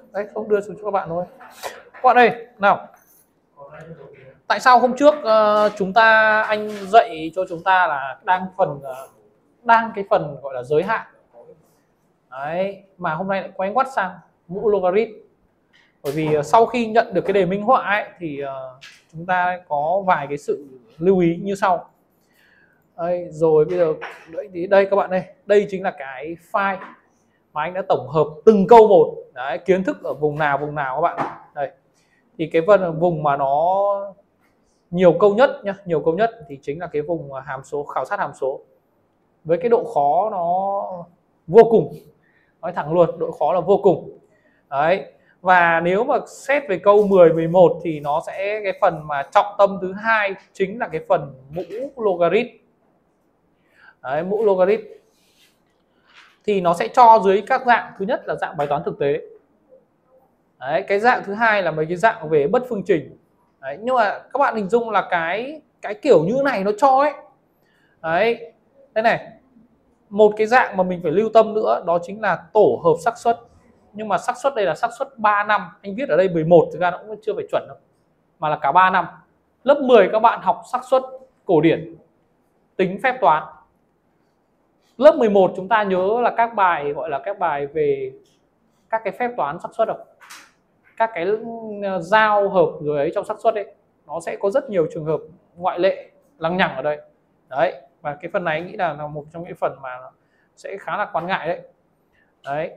Đấy, không đưa xuống cho các bạn thôi. Các bạn ơi, nào. Tại sao hôm trước anh dạy cho chúng ta là đang cái phần gọi là giới hạn. Đấy, mà hôm nay lại quay ngoắt sang mũ logarit. Bởi vì sau khi nhận được cái đề minh họa ấy thì chúng ta có vài cái sự lưu ý như sau. Đây, rồi bây giờ đây các bạn ơi, đây chính là cái file mà anh đã tổng hợp từng câu một. Đấy, kiến thức ở vùng nào các bạn. Đây. Thì cái vùng mà nó nhiều câu nhất nhá, nhiều câu nhất thì chính là cái vùng hàm số, khảo sát hàm số. Với cái độ khó nó vô cùng. Nói thẳng luôn, độ khó là vô cùng. Đấy. Và nếu mà xét về câu 10, 11 thì nó sẽ cái phần mà trọng tâm thứ hai chính là cái phần mũ logarit. Đấy, mũ logarit thì nó sẽ cho dưới các dạng. Thứ nhất là dạng bài toán thực tế. Đấy, cái dạng thứ hai là mấy cái dạng về bất phương trình. Đấy, nhưng mà các bạn hình dung là cái kiểu như này nó cho ấy. Đấy, đây này, một cái dạng mà mình phải lưu tâm nữa đó chính là tổ hợp xác suất. Nhưng mà xác suất đây là xác suất 3 năm. Anh viết ở đây 11 thực ra nó cũng chưa phải chuẩn đâu, mà là cả 3 năm. Lớp 10 các bạn học xác suất cổ điển, tính phép toán. Lớp 11 chúng ta nhớ là các bài gọi là các bài về các cái phép toán xác suất, các cái giao hợp rồi ấy trong xác suất ấy, nó sẽ có rất nhiều trường hợp ngoại lệ lằng nhằng ở đây. Đấy, và cái phần này anh nghĩ là một trong những phần mà sẽ khá là quan ngại đấy. Đấy.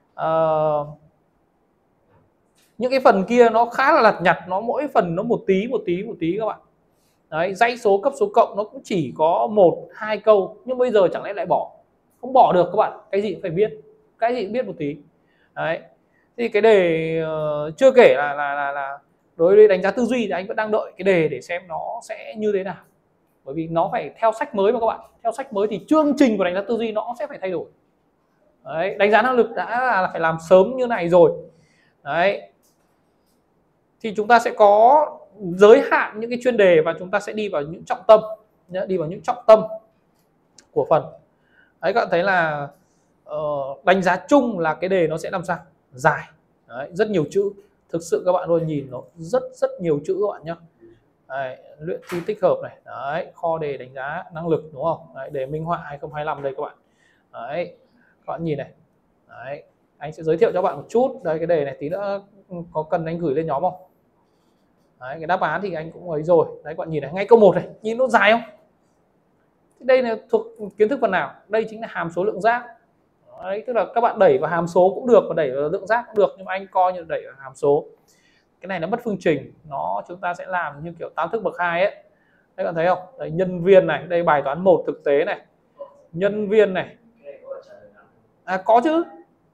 Những cái phần kia nó khá là lặt nhặt, nó mỗi phần nó một tí các bạn. Đấy, dãy số, cấp số cộng nó cũng chỉ có 1, 2 câu, nhưng bây giờ chẳng lẽ lại bỏ? Không bỏ được các bạn, cái gì cũng phải biết, cái gì cũng biết một tí. Đấy. Thì cái đề chưa kể là đối với đánh giá tư duy thì anh vẫn đang đợi cái đề để xem nó sẽ như thế nào. Bởi vì nó phải theo sách mới mà các bạn. Theo sách mới thì chương trình của đánh giá tư duy nó sẽ phải thay đổi. Đấy, đánh giá năng lực đã là phải làm sớm như này rồi. Đấy. Thì chúng ta sẽ có giới hạn những cái chuyên đề và chúng ta sẽ đi vào những trọng tâm, đi vào những trọng tâm của phần. Đấy, các bạn thấy là đánh giá chung là cái đề nó sẽ làm sao? Dài. Đấy, rất nhiều chữ. Thực sự các bạn luôn nhìn nó rất nhiều chữ các bạn nhé. Đấy, luyện thi tích hợp này. Đấy, kho đề đánh giá năng lực đúng không? Đấy, đề minh họa 2025 đây các bạn. Đấy, các bạn nhìn này. Đấy, anh sẽ giới thiệu cho bạn một chút. Đây cái đề này tí nữa có cần anh gửi lên nhóm không? Đấy, cái đáp án thì anh cũng ấy rồi. Đấy, các bạn nhìn này, ngay câu 1 này, nhìn nó dài không? Đây là thuộc kiến thức phần nào? Đây chính là hàm số lượng giác. Đấy, tức là các bạn đẩy vào hàm số cũng được và đẩy vào lượng giác cũng được, nhưng mà anh coi như đẩy vào hàm số. Cái này nó bất phương trình, nó chúng ta sẽ làm như kiểu tam thức bậc 2 ấy. Đấy, bạn thấy không? Đấy, nhân viên này, đây bài toán 1 thực tế này. Nhân viên này. Có chứ.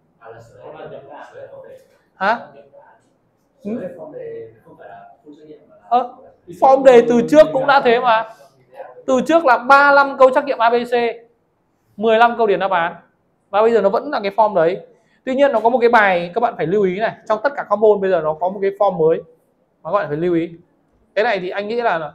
Hả? Form đề từ trước cũng đã thế mà. Từ trước là 35 câu trắc nghiệm ABC, 15 câu điền đáp án. Và bây giờ nó vẫn là cái form đấy. Tuy nhiên nó có một cái bài các bạn phải lưu ý này, trong tất cả các môn bây giờ nó có một cái form mới mà các bạn phải lưu ý. Cái này thì anh nghĩ là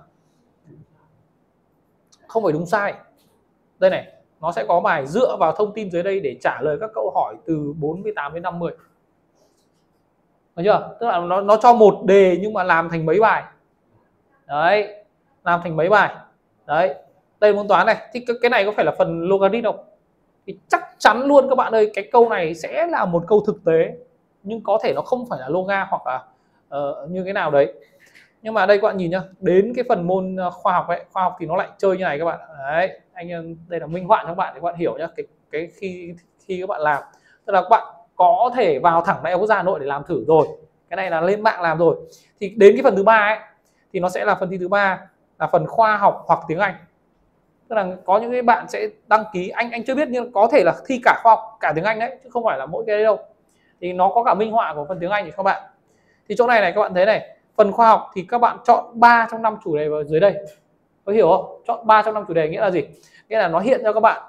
không phải đúng sai. Đây này, nó sẽ có bài dựa vào thông tin dưới đây để trả lời các câu hỏi từ 48 đến 50. Được chưa? Tức là nó cho một đề nhưng mà làm thành mấy bài. Đấy, làm thành mấy bài. Đấy, đây môn toán này. Thì cái này có phải là phần logarit không? Thì chắc chắn luôn các bạn ơi, cái câu này sẽ là một câu thực tế, nhưng có thể nó không phải là loga hoặc là như cái nào đấy. Nhưng mà đây các bạn nhìn nhá, đến cái phần môn khoa học ấy, khoa học thì nó lại chơi như này các bạn. Đấy, anh đây là minh họa cho các bạn để các bạn hiểu nhá. Cái khi các bạn làm, tức là các bạn có thể vào thẳng Đại học Quốc gia Hà Nội để làm thử rồi. Cái này là lên mạng làm rồi. Thì đến cái phần thứ ba ấy thì nó sẽ là phần thi thứ ba là phần khoa học hoặc tiếng Anh. Tức là có những cái bạn sẽ đăng ký, anh chưa biết nhưng có thể là thi cả khoa học cả tiếng Anh đấy, chứ không phải là mỗi cái đấy đâu. Thì nó có cả minh họa của phần tiếng Anh thì các bạn. Thì chỗ này này các bạn thấy này, phần khoa học thì các bạn chọn 3 trong 5 chủ đề vào dưới đây. Có hiểu không? Chọn 3 trong 5 chủ đề nghĩa là gì? Nghĩa là nó hiện cho các bạn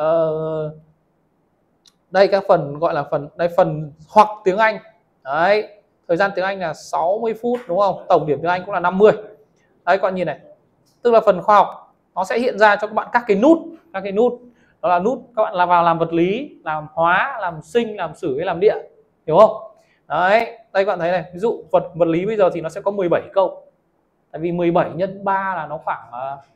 đây các phần gọi là phần hoặc tiếng Anh. Đấy, thời gian tiếng Anh là 60 phút đúng không? Tổng điểm tiếng Anh cũng là 50. Đấy các bạn nhìn này. Tức là phần khoa học nó sẽ hiện ra cho các bạn các cái nút, đó là nút các bạn là vào làm vật lý, làm hóa, làm sinh, làm sử hay làm địa, hiểu không? Đấy, đây các bạn thấy này, ví dụ vật lý bây giờ thì nó sẽ có 17 câu. Tại vì 17 nhân 3 là nó khoảng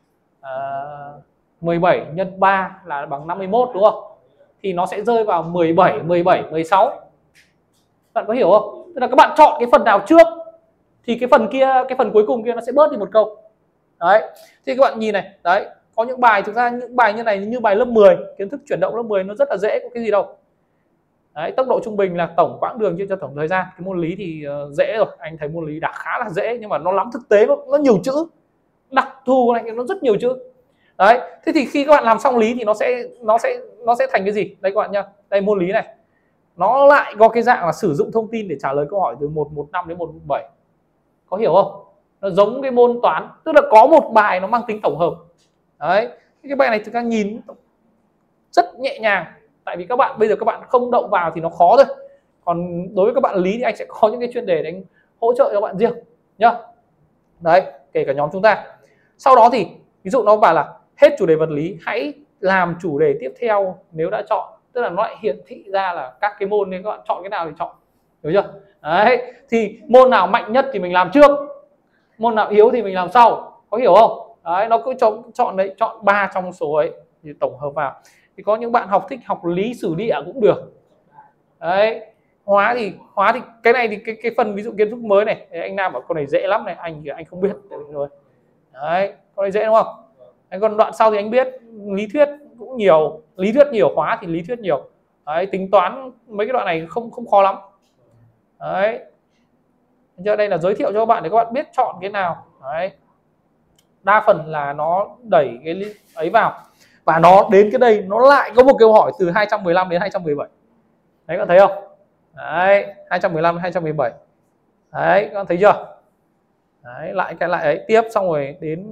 17 nhân 3 là bằng 51 đúng không? Thì nó sẽ rơi vào 17, 17, 16. Bạn có hiểu không? Tức là các bạn chọn cái phần nào trước thì cái phần kia, cái phần cuối cùng kia nó sẽ bớt đi một câu. Đấy. Thì các bạn nhìn này, đấy, có những bài thực ra những bài như này như bài lớp 10, kiến thức chuyển động lớp 10 nó rất là dễ, có cái gì đâu. Đấy, tốc độ trung bình là tổng quãng đường chia cho tổng thời gian. Cái môn lý thì dễ rồi, anh thấy môn lý đã khá là dễ, nhưng mà nó lắm thực tế, nó nhiều chữ, đặc thù này nó rất nhiều chữ. Đấy, thế thì khi các bạn làm xong lý thì nó sẽ thành cái gì? Đây các bạn nhá, đây môn lý này, nó lại có cái dạng là sử dụng thông tin để trả lời câu hỏi từ 115 đến 117. Có hiểu không? Nó giống cái môn toán, tức là có một bài nó mang tính tổng hợp. Đấy, cái bài này thực ra nhìn rất nhẹ nhàng. Tại vì các bạn bây giờ các bạn không động vào thì nó khó thôi. Còn đối với các bạn lý thì anh sẽ có những cái chuyên đề để anh hỗ trợ cho bạn riêng nhá. Đấy, kể cả nhóm chúng ta. Sau đó thì ví dụ nó bảo là hết chủ đề vật lý, hãy làm chủ đề tiếp theo nếu đã chọn. Tức là nó lại hiển thị ra là các cái môn nên các bạn chọn cái nào thì chọn. Hiểu chưa? Đấy, thì môn nào mạnh nhất thì mình làm trước, môn nào yếu thì mình làm sau. Có hiểu không? Đấy, nó cứ chọn đấy, chọn 3 trong số ấy thì tổng hợp vào. Thì có những bạn thích học lý sử địa cũng được. Đấy, hóa thì cái này thì cái phần ví dụ kiến thức mới này, anh Nam bảo con này dễ lắm này, anh không biết rồi. Đấy, con này dễ đúng không? Đấy, còn đoạn sau thì anh biết lý thuyết cũng nhiều, lý thuyết nhiều, hóa thì lý thuyết nhiều. Đấy, tính toán mấy cái đoạn này không khó lắm. Đấy, giờ đây là giới thiệu cho các bạn để các bạn biết chọn cái nào. Đấy, đa phần là nó đẩy cái ấy vào, và nó đến cái đây nó lại có một câu hỏi từ 215 đến 217. Đấy, các bạn thấy không? Đấy, 215 đến 217. Đấy, các bạn thấy chưa? Đấy, lại cái lại ấy tiếp, xong rồi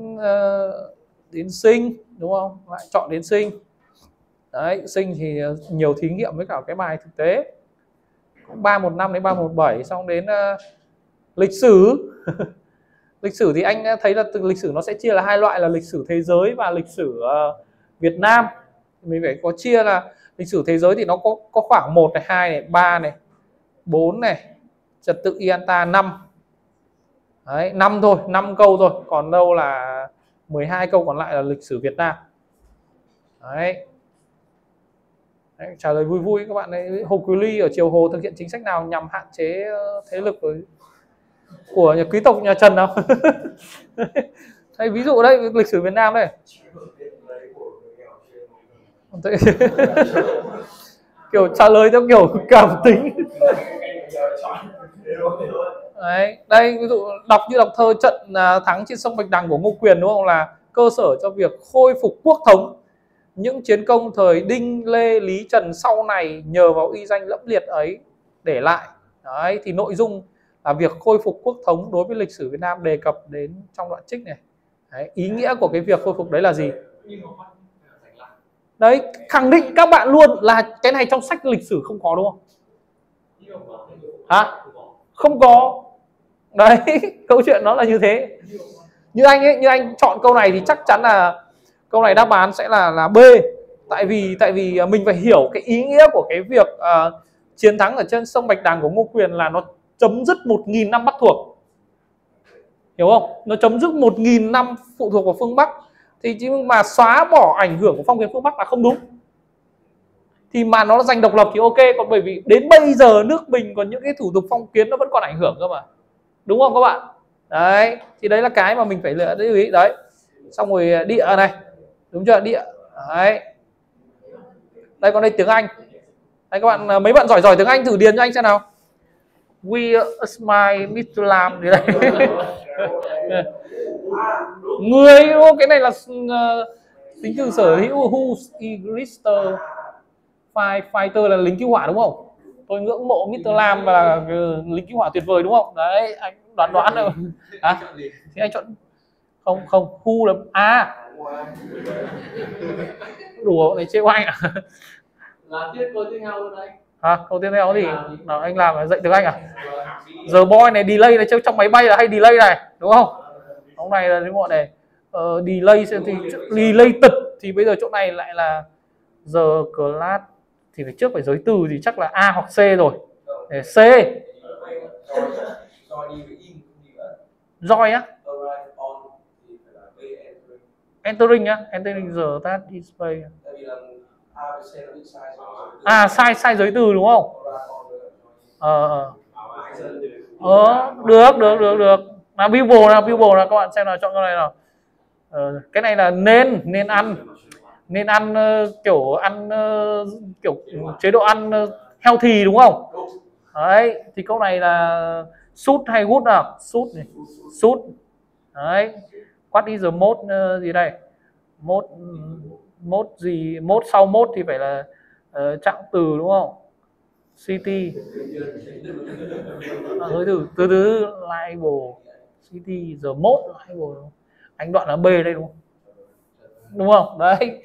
đến sinh đúng không? Lại chọn đến sinh. Đấy, sinh thì nhiều thí nghiệm với cả cái bài thực tế. 315 đến 317, xong đến lịch sử. Lịch sử thì anh thấy là từ lịch sử nó sẽ chia là hai loại là lịch sử thế giới và lịch sử Việt Nam. Mình phải có chia là lịch sử thế giới thì nó có khoảng 1 này, 2 này, 3 này, 4 này, trật tự Ianta 5. Đấy, 5 thôi, 5 câu thôi, còn đâu là 12 câu còn lại là lịch sử Việt Nam. Đấy. Đấy, trả lời vui vui các bạn ấy. Hồ Quý Ly ở Triều Hồ thực hiện chính sách nào nhằm hạn chế thế lực của nhà quý tộc nhà Trần nào? Đây, ví dụ đây, lịch sử Việt Nam đây. Kiểu trả lời theo kiểu cảm tính. Đấy, đây ví dụ đọc thơ trận thắng trên sông Bạch Đằng của Ngô Quyền đúng không, là cơ sở cho việc khôi phục quốc thống. Những chiến công thời Đinh, Lê, Lý, Trần sau này nhờ vào uy danh lẫm liệt ấy để lại. Đấy, thì nội dung là việc khôi phục quốc thống đối với lịch sử Việt Nam đề cập đến trong đoạn trích này. Đấy, ý nghĩa của cái việc khôi phục đấy là gì? Đấy, khẳng định các bạn luôn là cái này trong sách lịch sử không có đúng không? Hả? Không có. Đấy, câu chuyện nó là như thế. Như anh chọn câu này thì chắc chắn là câu này đáp án sẽ là B. Tại vì mình phải hiểu cái ý nghĩa của cái việc chiến thắng ở trên sông Bạch Đằng của Ngô Quyền là nó chấm dứt 1000 năm Bắc thuộc. Hiểu không? Nó chấm dứt 1000 năm phụ thuộc vào phương Bắc. Thì chứ mà xóa bỏ ảnh hưởng của phong kiến phương Bắc là không đúng. Thì mà nó giành độc lập thì ok, còn bởi vì đến bây giờ nước mình còn những cái thủ tục phong kiến nó vẫn còn ảnh hưởng cơ mà. Đúng không các bạn? Đấy, thì đấy là cái mà mình phải lưu ý đấy. Xong rồi địa này. Đúng chưa? Địa. Đấy. Đây còn đây tiếng Anh. Đây các bạn, mấy bạn giỏi tiếng Anh thử điền cho anh xem nào. We smile Mr. Lam gì đây. Người, cái này là tính từ sở hữu who's Eaglister fighter là lính cứu hỏa đúng không? Tôi ngưỡng mộ Mr. Lam và lính cứu hỏa tuyệt vời đúng không? Đấy, anh đoán rồi. À, thì anh chọn không, who là đùa này chê oanh à? Là tiết câu tiếp theo luôn đấy. Câu tiếp theo thì nào anh làm dạy tiếng Anh à? Giờ boy này delay này, trong máy bay là hay delay này đúng không? Hôm nay là đến muộn này delay thì delay tật thì bây giờ chỗ này lại là giờ class thì phải trước phải giới từ thì chắc là A hoặc C rồi. Để C. Roi á, entering á, entering giờ that display. À sai giới từ đúng không? Được. Là Bible là các bạn xem nào, chọn cái này nào. Cái này là nên ăn kiểu ăn kiểu chế độ ăn healthy đúng không? Đấy, thì câu này là should hay good nào? Should này. Should. Đấy. What is the mode gì đây? Mode gì? Mode sau mode thì phải là trạng từ đúng không? City. Từ liable. City the mode liable. Anh đoạn là B đây đúng không? Đúng không? Đấy.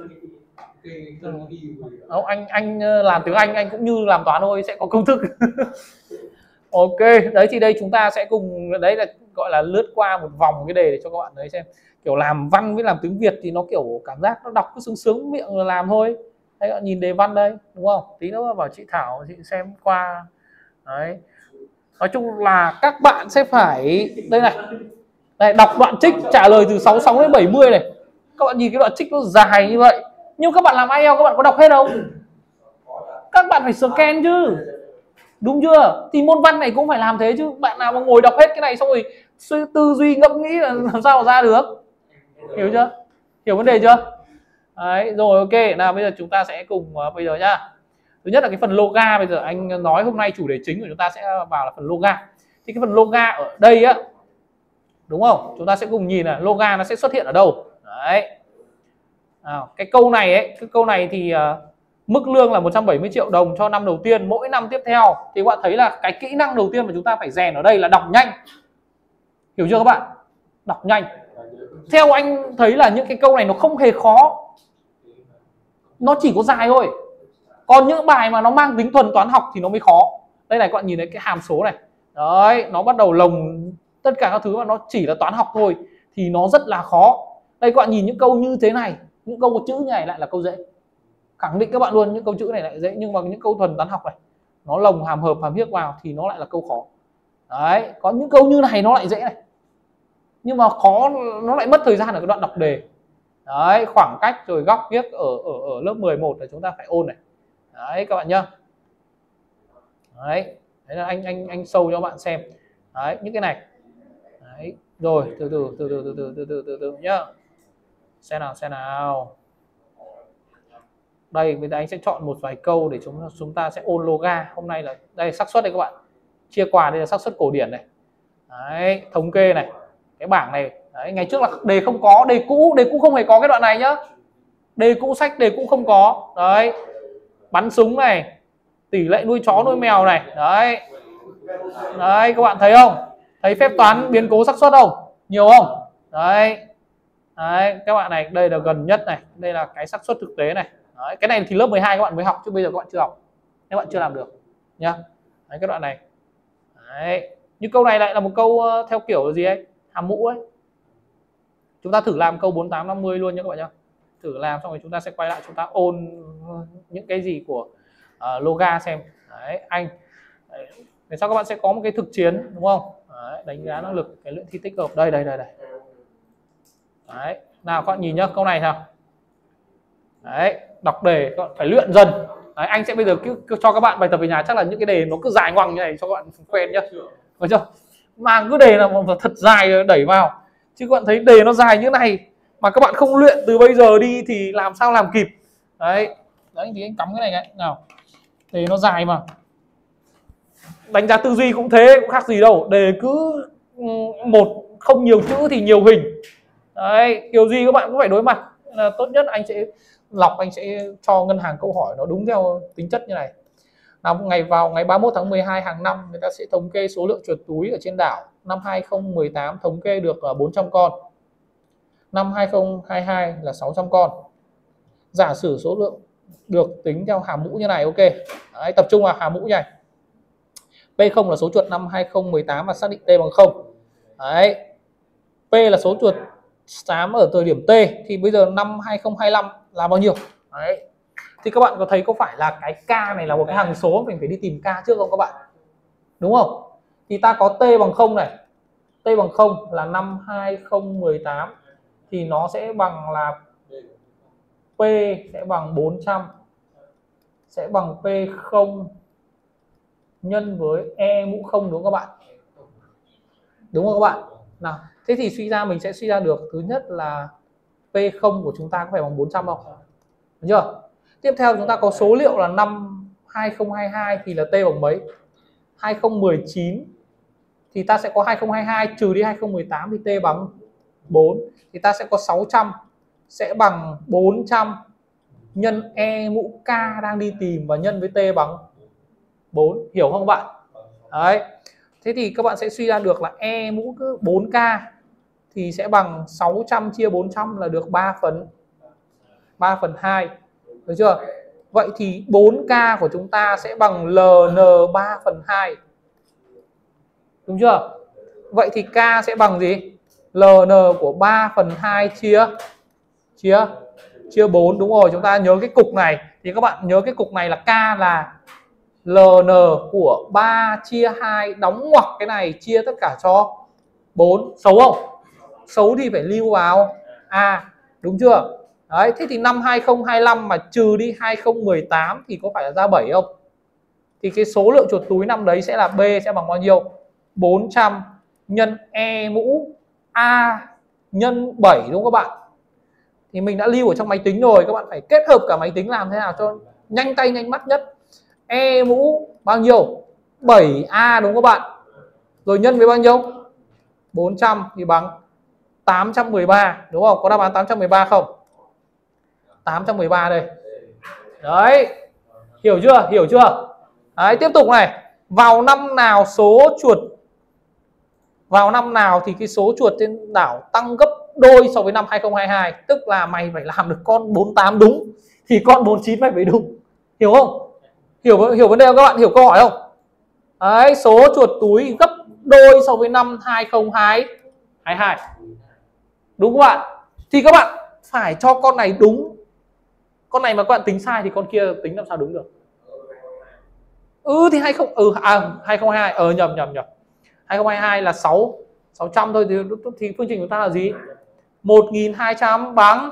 Không, anh làm tiếng Anh cũng như làm toán thôi, sẽ có công thức. Ok, đấy thì đây chúng ta sẽ cùng đấy là gọi là lướt qua một vòng cái đề để cho các bạn thấy xem kiểu làm văn với làm tiếng Việt thì nó kiểu cảm giác nó đọc cứ sướng miệng là làm thôi. Đấy, các bạn nhìn đề văn đây đúng không? Tí nữa bảo chị Thảo chị xem qua. Đấy. Nói chung là các bạn sẽ phải đây này. Đây, đọc đoạn trích trả lời từ 66 đến 70 này. Các bạn nhìn cái đoạn trích nó dài như vậy. Nhưng các bạn làm IELTS các bạn có đọc hết không? Các bạn phải scan chứ. Đúng chưa? Thì môn văn này cũng phải làm thế chứ. Bạn nào mà ngồi đọc hết cái này xong rồi tư duy ngẫm nghĩ là làm sao mà ra được. Hiểu chưa? Hiểu vấn đề chưa? Đấy, rồi ok. Nào bây giờ chúng ta sẽ cùng bây giờ nhá. Thứ nhất là cái phần loga, bây giờ anh nói hôm nay chủ đề chính của chúng ta sẽ vào là phần loga. Thì cái phần loga ở đây á, đúng không? Chúng ta sẽ cùng nhìn là loga nó sẽ xuất hiện ở đâu. Đấy. Cái câu này thì mức lương là 170 triệu đồng cho năm đầu tiên, mỗi năm tiếp theo thì các bạn thấy là cái kỹ năng đầu tiên mà chúng ta phải rèn ở đây là đọc nhanh. Hiểu chưa các bạn? Đọc nhanh. Theo anh thấy là những cái câu này nó không hề khó, nó chỉ có dài thôi. Còn những bài mà nó mang tính thuần toán học thì nó mới khó. Đây này, các bạn nhìn thấy cái hàm số này. Đấy, nó bắt đầu lồng tất cả các thứ mà nó chỉ là toán học thôi thì nó rất là khó. Đây các bạn nhìn những câu như thế này, những câu có chữ như này lại là câu dễ. Khẳng định các bạn luôn, những câu chữ này lại dễ, nhưng mà những câu thuần toán học này nó lồng hàm hợp hàm hiếc vào thì nó lại là câu khó. Đấy, có những câu như này nó lại dễ này, nhưng mà khó, nó lại mất thời gian ở cái đoạn đọc đề. Đấy, khoảng cách rồi góc ghiếc ở lớp 11 là chúng ta phải ôn này. Đấy các bạn nhá. Đấy là anh show cho bạn xem. Đấy, những cái này. Đấy, rồi từ từ nhá. Xem nào. Đây bây giờ anh sẽ chọn một vài câu để chúng ta sẽ ôn loga. Hôm nay là đây xác suất đây các bạn. Chia quà đây là xác suất cổ điển này. Đấy, thống kê này. Cái bảng này, đấy, ngày trước là đề không có, đề cũ không hề có cái đoạn này nhá. Đề cũ sách đề cũ không có. Đấy. Bắn súng này, tỷ lệ nuôi chó nuôi mèo này. Đấy. Đấy các bạn thấy không? Thấy phép toán biến cố xác suất không? Nhiều không? Đấy. Đấy, các bạn này, đây là gần nhất này, đây là cái xác suất thực tế này. Đấy, cái này thì lớp 12 các bạn mới học chứ bây giờ các bạn chưa học. Các bạn chưa làm được nhá. Đấy, cái đoạn này. Đấy. Như câu này lại là một câu theo kiểu gì ấy? Hàm mũ ấy. Chúng ta thử làm câu 48 50 luôn nhé các bạn nhá. Thử làm xong rồi chúng ta sẽ quay lại chúng ta ôn những cái gì của loga xem. Đấy, anh. Đấy. Để sau các bạn sẽ có một cái thực chiến đúng không? Đấy, đánh giá năng lực cái luyện thi tích hợp. Đây. Đấy. Nào các bạn nhìn nhá, câu này nào. Đấy, đọc đề các bạn phải luyện dần. Đấy, anh sẽ bây giờ cứ cho các bạn bài tập về nhà, chắc là những cái đề nó cứ dài ngoằng như này cho các bạn quen nhá. Được chưa? Mang cứ đề là thật dài đẩy vào. Chứ các bạn thấy đề nó dài như này mà các bạn không luyện từ bây giờ đi thì làm sao làm kịp. Đấy thì anh cắm cái này nào. Đề nó dài mà. Đánh giá tư duy cũng thế, cũng khác gì đâu. Đề cứ một không nhiều chữ thì nhiều hình. Đấy, kiểu gì các bạn cũng phải đối mặt. Là tốt nhất anh sẽ lọc, anh sẽ cho ngân hàng câu hỏi nó đúng theo tính chất như này. Vào ngày 31 tháng 12 hàng năm người ta sẽ thống kê số lượng chuột túi ở trên đảo. Năm 2018 thống kê được 400 con. Năm 2022 là 600 con. Giả sử số lượng được tính theo hàm mũ như này, ok. Đấy, tập trung vào hàm mũ như này. P0 là số chuột năm 2018 và xác định T bằng 0. Đấy. P là số chuột xám ở thời điểm T thì bây giờ năm 2025 là bao nhiêu? Đấy. Thì các bạn có thấy có phải là cái K này là một cái hằng số mình phải đi tìm K trước không các bạn? Đúng không? thì ta có T bằng 0 này. T bằng 0 là năm 2018 thì nó sẽ bằng là P sẽ bằng 400 sẽ bằng P0 nhân với E mũ 0, đúng không các bạn? Đúng không các bạn? Nào, thế thì suy ra mình sẽ suy ra được thứ nhất là P0 của chúng ta có phải bằng 400 không? Được chưa? Tiếp theo chúng ta có số liệu là năm 2022 thì là T bằng mấy? 2019 thì ta sẽ có 2022 trừ đi 2018 thì T bằng 4. Thì ta sẽ có 600 sẽ bằng 400 nhân E mũ K đang đi tìm và nhân với T bằng 4. Hiểu không bạn? Đấy. Thế thì các bạn sẽ suy ra được là E mũ 4K thì sẽ bằng 600 chia 400 là được 3/2. Được chưa? Vậy thì 4K của chúng ta sẽ bằng LN 3/2. Đúng chưa? Vậy thì K sẽ bằng gì? LN của 3/2 chia 4. Đúng rồi, chúng ta nhớ cái cục này. Thì các bạn nhớ cái cục này là K là LN của 3 chia 2 đóng ngoặc cái này chia tất cả cho 4. Xấu không? Xấu thì phải lưu vào A. Đúng chưa? Đấy, thế thì năm 2025 mà trừ đi 2018 thì có phải là ra 7 không? Thì cái số lượng chuột túi năm đấy sẽ là B sẽ bằng bao nhiêu? 400 nhân E mũ A nhân 7, đúng không các bạn? Thì mình đã lưu ở trong máy tính rồi, các bạn phải kết hợp cả máy tính làm thế nào cho nhanh tay nhanh mắt nhất. E mũ bao nhiêu? 7A, đúng không các bạn? Rồi nhân với bao nhiêu? 400 thì bằng 813, đúng không? Có đáp án 813 không? 813 đây. Đấy. Hiểu chưa? Hiểu chưa? Đấy, tiếp tục này. Vào năm nào thì cái số chuột trên đảo tăng gấp đôi so với năm 2022. Tức là mày phải làm được con 48 đúng thì con 49 mày phải đúng. Hiểu không? Hiểu vấn đề không các bạn? Hiểu câu hỏi không? Đấy, số chuột túi gấp đôi so với năm 2022. Đúng không bạn? Thì các bạn phải cho con này đúng. Con này mà các bạn tính sai thì con kia tính làm sao đúng được? Thì 2022 nhầm 2022 là 600 thôi thì phương trình của ta là gì? 1200 bằng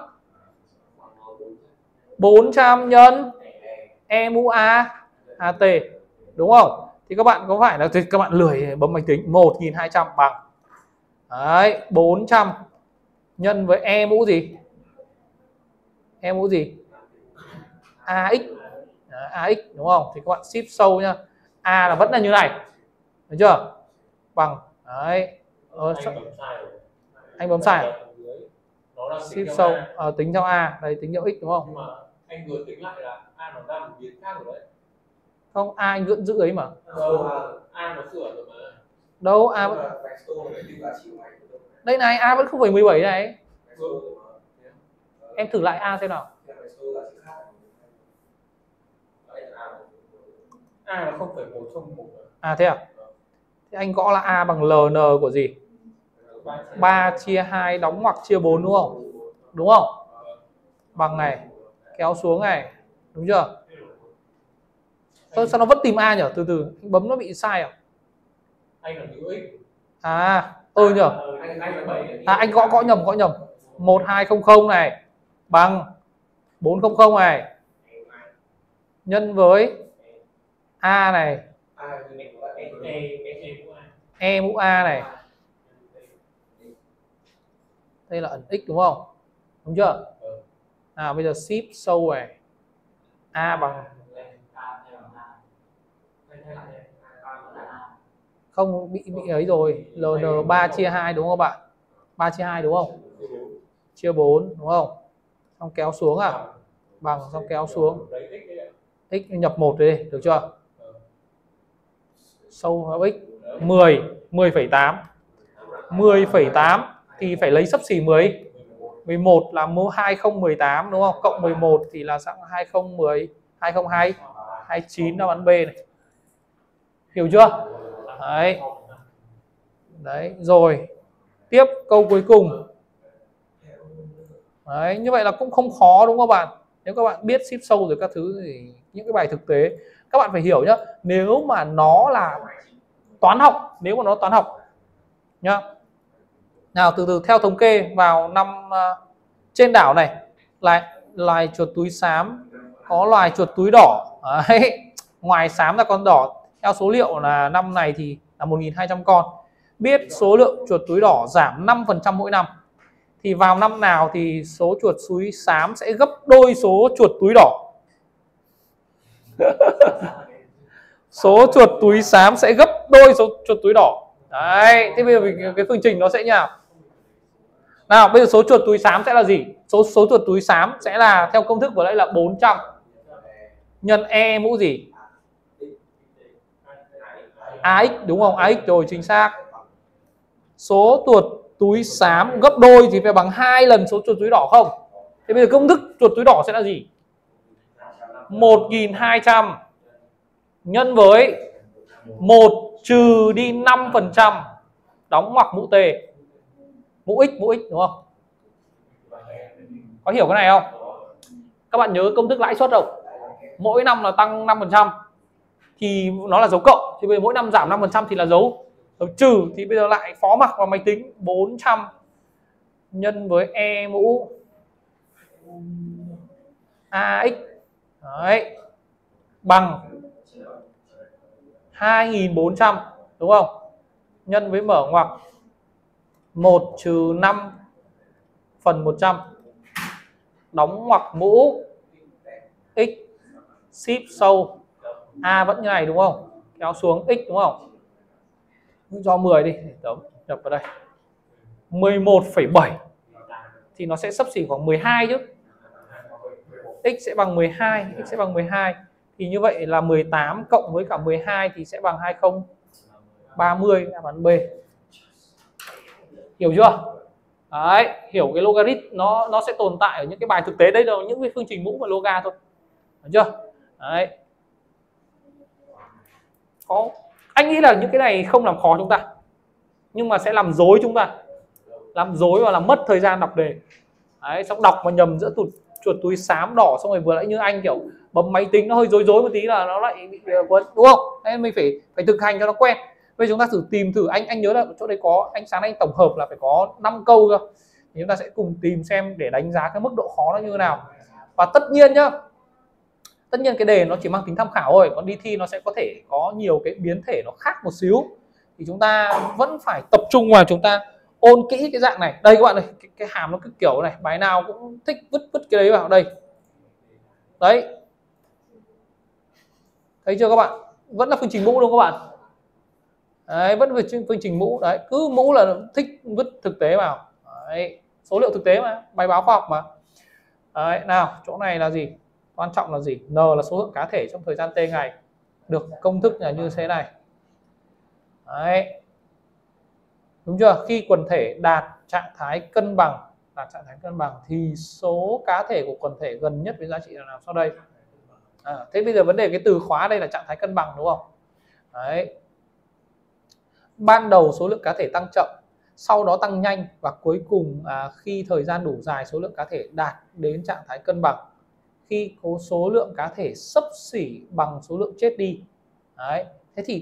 400 nhân E mũ A AT, đúng không? Thì các bạn có phải là các bạn lười bấm máy tính, 1200 bằng đấy 400 nhân với E mũ gì? E mũ gì? AX. AX, đúng không? Thì các bạn ship sâu nhá. A là vẫn là như này. Được chưa? Bằng đấy. Anh bấm sai à? Ship sâu tính theo A, đây tính theo X, đúng không? Nhưng mà anh vừa tính lại là A nó ra một biến khác rồi đấy. Không, A anh vẫn giữ ấy mà. A nó sửa rồi mà. Đâu, A vẫn... Đây này, A vẫn 0,17 này. Em thử lại A xem nào. A là 0,1 trong 1. Thế à? Thì anh gõ là A bằng LN của gì? 3 chia 2 đóng ngoặc chia 4, đúng không? Đúng không? Bằng này, kéo xuống này, đúng chưa? Sao nó vẫn tìm A nhỉ? Từ từ, anh bấm nó bị sai à? Anh là chữ X. Nhỉ? Anh gõ nhầm. 1200 này bằng 400 này nhân với A này E mũ A này. Đây là ẩn X, đúng không? Đúng chưa? Nào bây giờ ship sâu này. A bằng không bị ấy rồi. LN 3 chia 2, đúng không bạn? 3 chia 2 đúng không? Chia 4, đúng không? Xong kéo xuống bằng, xong kéo xuống. X nhập 1 đi, được chưa? Sâu vào X 10,8. 10,8 thì phải lấy xấp xỉ 11 là 2018, đúng không? Cộng 11 thì là sang 2029 đáp án B này. Hiểu chưa? Đấy, rồi. Tiếp câu cuối cùng. Đấy, như vậy là cũng không khó, đúng không bạn? Nếu các bạn biết ship sâu rồi các thứ thì những cái bài thực tế các bạn phải hiểu nhá. Nếu mà nó là toán học, nếu mà nó toán học nhá. Nào từ từ theo thống kê vào năm trên đảo này loài chuột túi xám, có loài chuột túi đỏ. Đấy. Ngoài xám ra con đỏ, theo số liệu là năm này thì là 1.200 con. Biết số lượng chuột túi đỏ giảm 5% mỗi năm, thì vào năm nào thì số chuột túi xám sẽ gấp đôi số chuột túi đỏ. Số chuột túi xám sẽ gấp đôi số chuột túi đỏ. Đấy, thế bây giờ cái phương trình nó sẽ như nào? Nào, bây giờ số chuột túi xám sẽ là gì? Số chuột túi xám sẽ là theo công thức vừa nãy là 400 nhân e mũ gì? AX đúng không? AX rồi, chính xác. Số chuột túi xám gấp đôi thì phải bằng 2 lần số chuột túi đỏ không? Thế bây giờ công thức chuột túi đỏ sẽ là gì? 1.200 nhân với 1 trừ đi 5% đóng ngoặc mũ T. Mũ x đúng không? Có hiểu cái này không? Các bạn nhớ công thức lãi suất không? Mỗi năm là tăng 5% thì nó là dấu cộng, thì bây giờ mỗi năm giảm 5% thì là dấu trừ, thì bây giờ lại phó mặc vào máy tính 400 nhân với e mũ AX đấy, bằng 2.400 đúng không? Nhân với mở ngoặc 1 trừ 5 phần 100 đóng ngoặc mũ x ship sâu A vẫn như này đúng không? Kéo xuống x đúng không? Cho 10 đi, nhập vào đây 11,7 thì nó sẽ xấp xỉ khoảng 12 chứ. X sẽ bằng 12, x sẽ bằng 12 thì như vậy là 18 cộng với cả 12 thì sẽ bằng 2030, đáp án B. Hiểu chưa? Đấy, hiểu cái logarit nó sẽ tồn tại ở những cái bài thực tế, đây là những cái phương trình mũ và loga thôi. Hiểu chưa? Đấy. Có, anh nghĩ là những cái này không làm khó chúng ta, nhưng mà sẽ làm dối chúng ta, làm dối và làm mất thời gian đọc đề. Đấy, xong đọc mà nhầm giữa chuột túi xám đỏ, xong rồi vừa nãy như anh kiểu bấm máy tính nó hơi rối một tí là nó lại bị quấn, đúng không? Nên mình phải thực hành cho nó quen. Bây giờ chúng ta tìm thử, anh nhớ là chỗ đấy có, anh sáng anh tổng hợp là phải có 5 câu cơ, thì chúng ta sẽ cùng tìm xem để đánh giá cái mức độ khó nó như thế nào. Và tất nhiên nhá, tất nhiên cái đề nó chỉ mang tính tham khảo thôi, còn đi thi nó sẽ có thể có nhiều cái biến thể nó khác một xíu, thì chúng ta vẫn phải tập trung vào chúng ta ôn kỹ cái dạng này. Đây các bạn ơi, cái hàm nó cứ kiểu này, bài nào cũng thích vứt cái đấy vào đây. Đấy, thấy chưa các bạn? Vẫn là phương trình mũ đúng không các bạn? Đấy, vẫn là phương trình mũ. Đấy, cứ mũ là thích vứt thực tế vào. Đấy, số liệu thực tế mà, bài báo khoa học mà. Đấy, nào, chỗ này là gì? Quan trọng là gì? N là số lượng cá thể trong thời gian T ngày. Được công thức là như thế này. Đấy. Đúng chưa? Khi quần thể đạt trạng thái cân bằng, thì số cá thể của quần thể gần nhất với giá trị là nào sau đây? Thế bây giờ vấn đề cái từ khóa đây là trạng thái cân bằng đúng không? Đấy. Ban đầu số lượng cá thể tăng chậm, sau đó tăng nhanh, và cuối cùng khi thời gian đủ dài số lượng cá thể đạt đến trạng thái cân bằng khi có số lượng cá thể xấp xỉ bằng số lượng chết đi. Đấy. Thế thì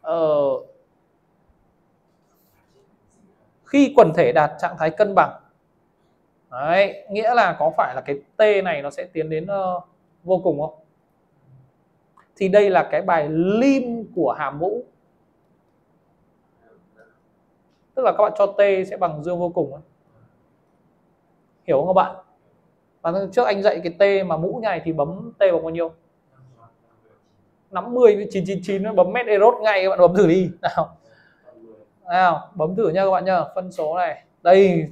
khi quần thể đạt trạng thái cân bằng, đấy, nghĩa là có phải là cái T này nó sẽ tiến đến vô cùng không? Thì đây là cái bài lim của hàm mũ. Tức là các bạn cho T sẽ bằng dương vô cùng. Hiểu không các bạn? Và trước anh dạy cái T mà mũ này thì bấm T bằng bao nhiêu? 50 với 999 nó bấm met error ngay, các bạn bấm thử đi. Nào, bấm thử nha các bạn nhá. Phân số này. Đây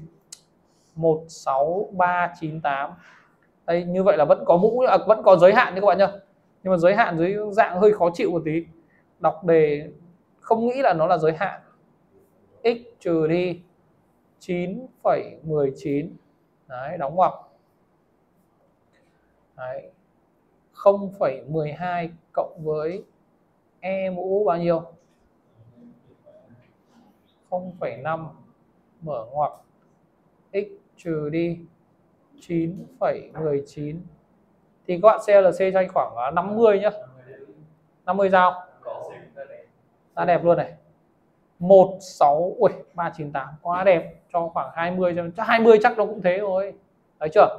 16398. Đây, như vậy là vẫn có mũ, vẫn có giới hạn nha các bạn nhá. Nhưng mà giới hạn dưới dạng hơi khó chịu một tí. Đọc đề không nghĩ là nó là giới hạn. X trừ đi 9,19. Đấy, đóng ngoặc. Đấy. 0,12 cộng với e mũ bao nhiêu? 0,5 mở ngoặc x trừ đi 9,19 thì các bạn CLC cho anh khoảng 50 nhá. 50 giao. Giá đẹp luôn này. 16, ui 398 quá đẹp, cho khoảng 20, chắc 20 chắc nó cũng thế rồi. Thấy chưa?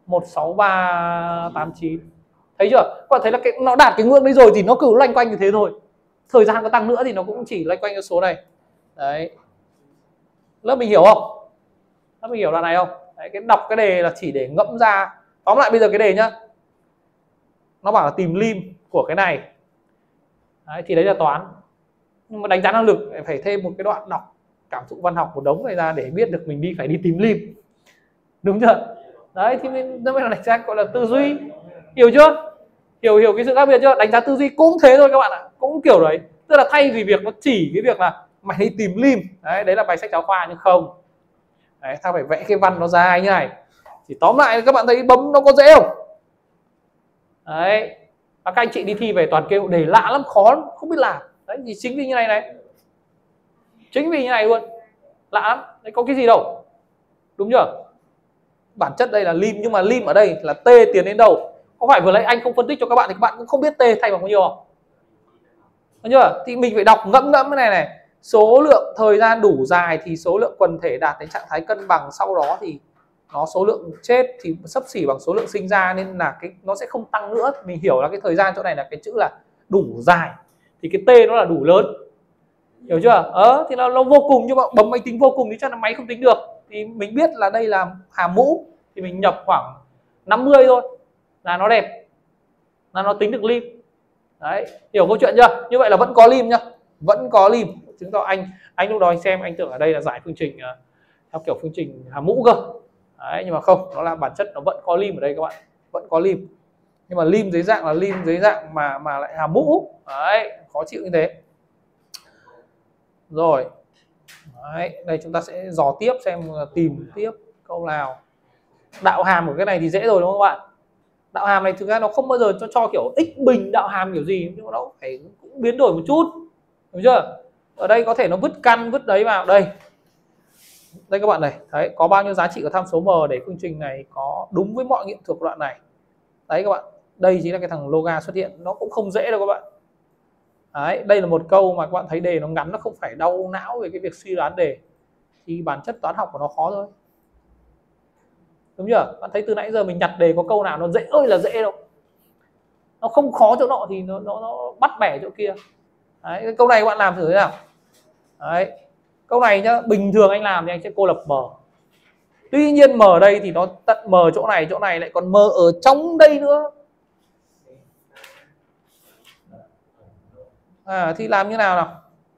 16389. Thấy chưa? Các bạn thấy là nó đạt cái ngưỡng đấy rồi thì nó cứ loanh quanh như thế thôi. Thời gian có tăng nữa thì nó cũng chỉ loanh quanh cái số này. Đấy. Lớp mình hiểu không? Lớp mình hiểu đoạn này không? Đấy, cái đọc cái đề là chỉ để ngẫm ra. Tóm lại bây giờ cái đề nhá. Nó bảo là tìm lim của cái này. Đấy, thì đấy là toán. Nhưng mà đánh giá năng lực phải thêm một cái đoạn đọc cảm thụ văn học một đống này ra để biết được mình phải đi tìm lim. Đúng chưa? Đấy thì nó mới là đánh giá gọi là tư duy. Hiểu chưa? Hiểu cái sự khác biệt chưa? Đánh giá tư duy cũng thế thôi các bạn ạ. Cũng kiểu đấy. Tức là thay vì việc nó chỉ cái việc là mày đi tìm lim. Đấy là bài sách giáo khoa, nhưng không. Đấy, tao phải vẽ cái văn nó dài như này. Thì tóm lại các bạn thấy bấm nó có dễ không? Đấy. Và các anh chị đi thi về toàn kêu đề lạ lắm, khó không biết làm. Đấy thì chính vì như này này. Chính vì như này luôn. Lạ lắm. Đấy có cái gì đâu. Đúng chưa? Bản chất đây là lim, nhưng mà lim ở đây là t tiến đến đâu? Có phải vừa nãy anh không phân tích cho các bạn thì các bạn cũng không biết t thay bằng bao nhiêu không? Đúng chưa? Thì mình phải đọc ngẫm cái này này. Số lượng thời gian đủ dài thì số lượng quần thể đạt đến trạng thái cân bằng, sau đó thì nó số lượng chết thì xấp xỉ bằng số lượng sinh ra, nên là cái nó sẽ không tăng nữa. Mình hiểu là cái thời gian chỗ này là cái chữ là đủ dài thì cái t nó là đủ lớn. Hiểu chưa? Thì nó vô cùng, nhưng mà bấm máy tính vô cùng thì chắc là máy không tính được. Thì mình biết là đây là hàm mũ thì mình nhập khoảng 50 thôi là nó đẹp, là nó tính được lim. Đấy, hiểu câu chuyện chưa? Như vậy là vẫn có lim nhá, vẫn có lim. Chứng tỏ anh lúc đó anh xem anh tưởng ở đây là giải phương trình theo kiểu phương trình hàm mũ cơ. Đấy, nhưng mà không, nó là bản chất nó vẫn có lim ở đây các bạn, vẫn có lim. Nhưng mà lim dưới dạng là lim dưới dạng mà lại hàm mũ. Đấy, khó chịu như thế. Rồi. Đấy, đây chúng ta sẽ dò tiếp xem tìm tiếp câu nào. Đạo hàm của cái này thì dễ rồi đúng không các bạn? Đạo hàm này thực ra nó không bao giờ cho kiểu x bình đạo hàm kiểu gì, nhưng mà nó phải cũng biến đổi một chút. Đúng chưa? Ở đây có thể nó vứt căn vứt đấy vào đây. Đây các bạn này, thấy có bao nhiêu giá trị của tham số m để phương trình này có đúng với mọi nghiệm thuộc đoạn này. Đấy các bạn, đây chính là cái thằng loga xuất hiện, nó cũng không dễ đâu các bạn. Đấy, đây là một câu mà các bạn thấy đề nó ngắn, nó không phải đau não về cái việc suy đoán đề, thì bản chất toán học của nó khó thôi. Đúng chưa? Bạn thấy từ nãy giờ mình nhặt đề có câu nào nó dễ ơi là dễ đâu. Nó không khó chỗ nọ thì nó bắt bẻ chỗ kia. Đấy, cái câu này các bạn làm thử thế nào. Đấy, câu này nhá, bình thường anh làm thì anh sẽ cô lập m. Tuy nhiên m ở đây thì nó tận m chỗ này lại còn m ở trong đây nữa. Thì làm như nào?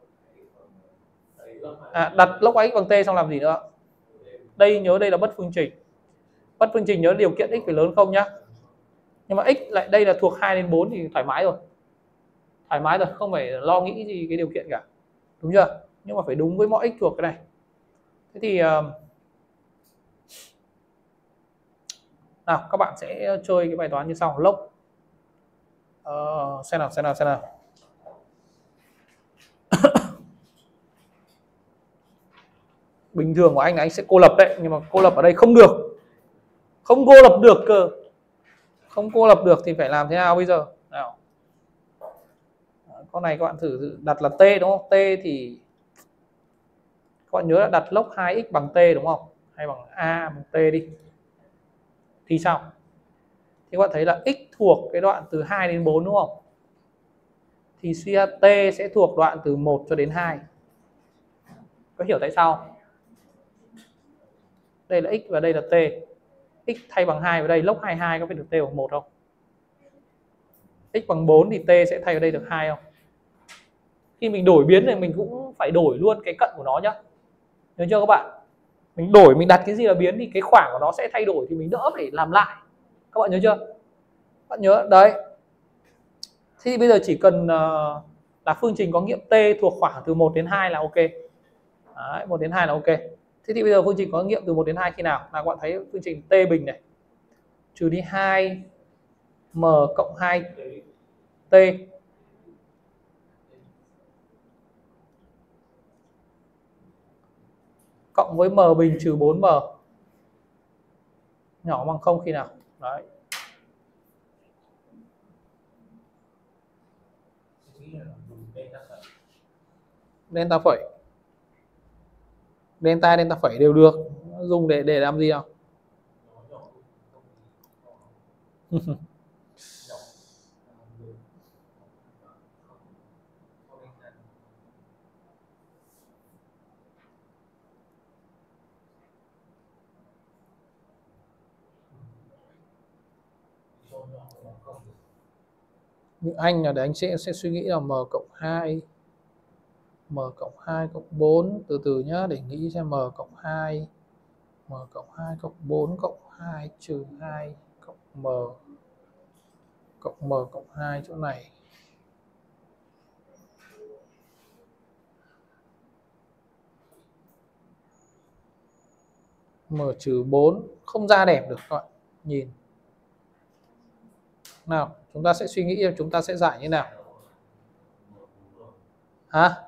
Đặt log x bằng t xong làm gì nữa? Đây nhớ đây là bất phương trình. Bất phương trình nhớ điều kiện x phải lớn không nhá. Nhưng mà x lại đây là thuộc 2 đến 4 thì thoải mái rồi. Thoải mái rồi, không phải lo nghĩ gì cái điều kiện cả. Đúng chưa? Nhưng mà phải đúng với mọi x thuộc cái này. Thế thì nào các bạn sẽ chơi cái bài toán như sau. Log xem nào. Bình thường của anh là anh sẽ cô lập đấy, nhưng mà cô lập ở đây không được. Không cô lập được cơ. Không cô lập được thì phải làm thế nào bây giờ? Nào. Con này các bạn thử đặt là t đúng không? T thì các bạn nhớ là đặt log 2x bằng t đúng không? Hay bằng a bằng t đi. Thì sao? Thì các bạn thấy là x thuộc cái đoạn từ 2 đến 4 đúng không? Thì suy ra t sẽ thuộc đoạn từ 1 cho đến 2. Có hiểu tại sao? Đây là x và đây là t. X thay bằng 2 vào đây, log 22 có phải được t bằng 1 không? X bằng 4 thì t sẽ thay vào đây được 2 không? Khi mình đổi biến này mình cũng phải đổi luôn cái cận của nó nhá. Nhớ chưa các bạn? Mình đổi, mình đặt cái gì là biến thì cái khoảng của nó sẽ thay đổi, thì mình đỡ phải làm lại. Các bạn nhớ chưa? Các bạn nhớ đấy. Thế thì bây giờ chỉ cần là phương trình có nghiệm t thuộc khoảng từ 1 đến 2 là ok. Đấy, 1 đến 2 là ok. Thế thì bây giờ phương trình có nghiệm từ 1 đến 2 khi nào? Là các bạn thấy phương trình t bình này. Trừ đi 2 m cộng 2 t cộng với m bình trừ 4m nhỏ bằng 0 khi nào? Đấy. delta phẩy, delta phẩy đều được, dùng để làm gì nào? Như anh là để anh sẽ suy nghĩ là m cộng 2, m cộng 2 cộng 4, từ từ nhá, để nghĩ xem m cộng 2, m cộng 2 cộng 4 cộng 2 trừ 2 cộng m cộng 2 chỗ này. M trừ 4 không ra đẹp được các bạn. Nhìn. Nào, chúng ta sẽ suy nghĩ chúng ta sẽ giải như nào? Hả?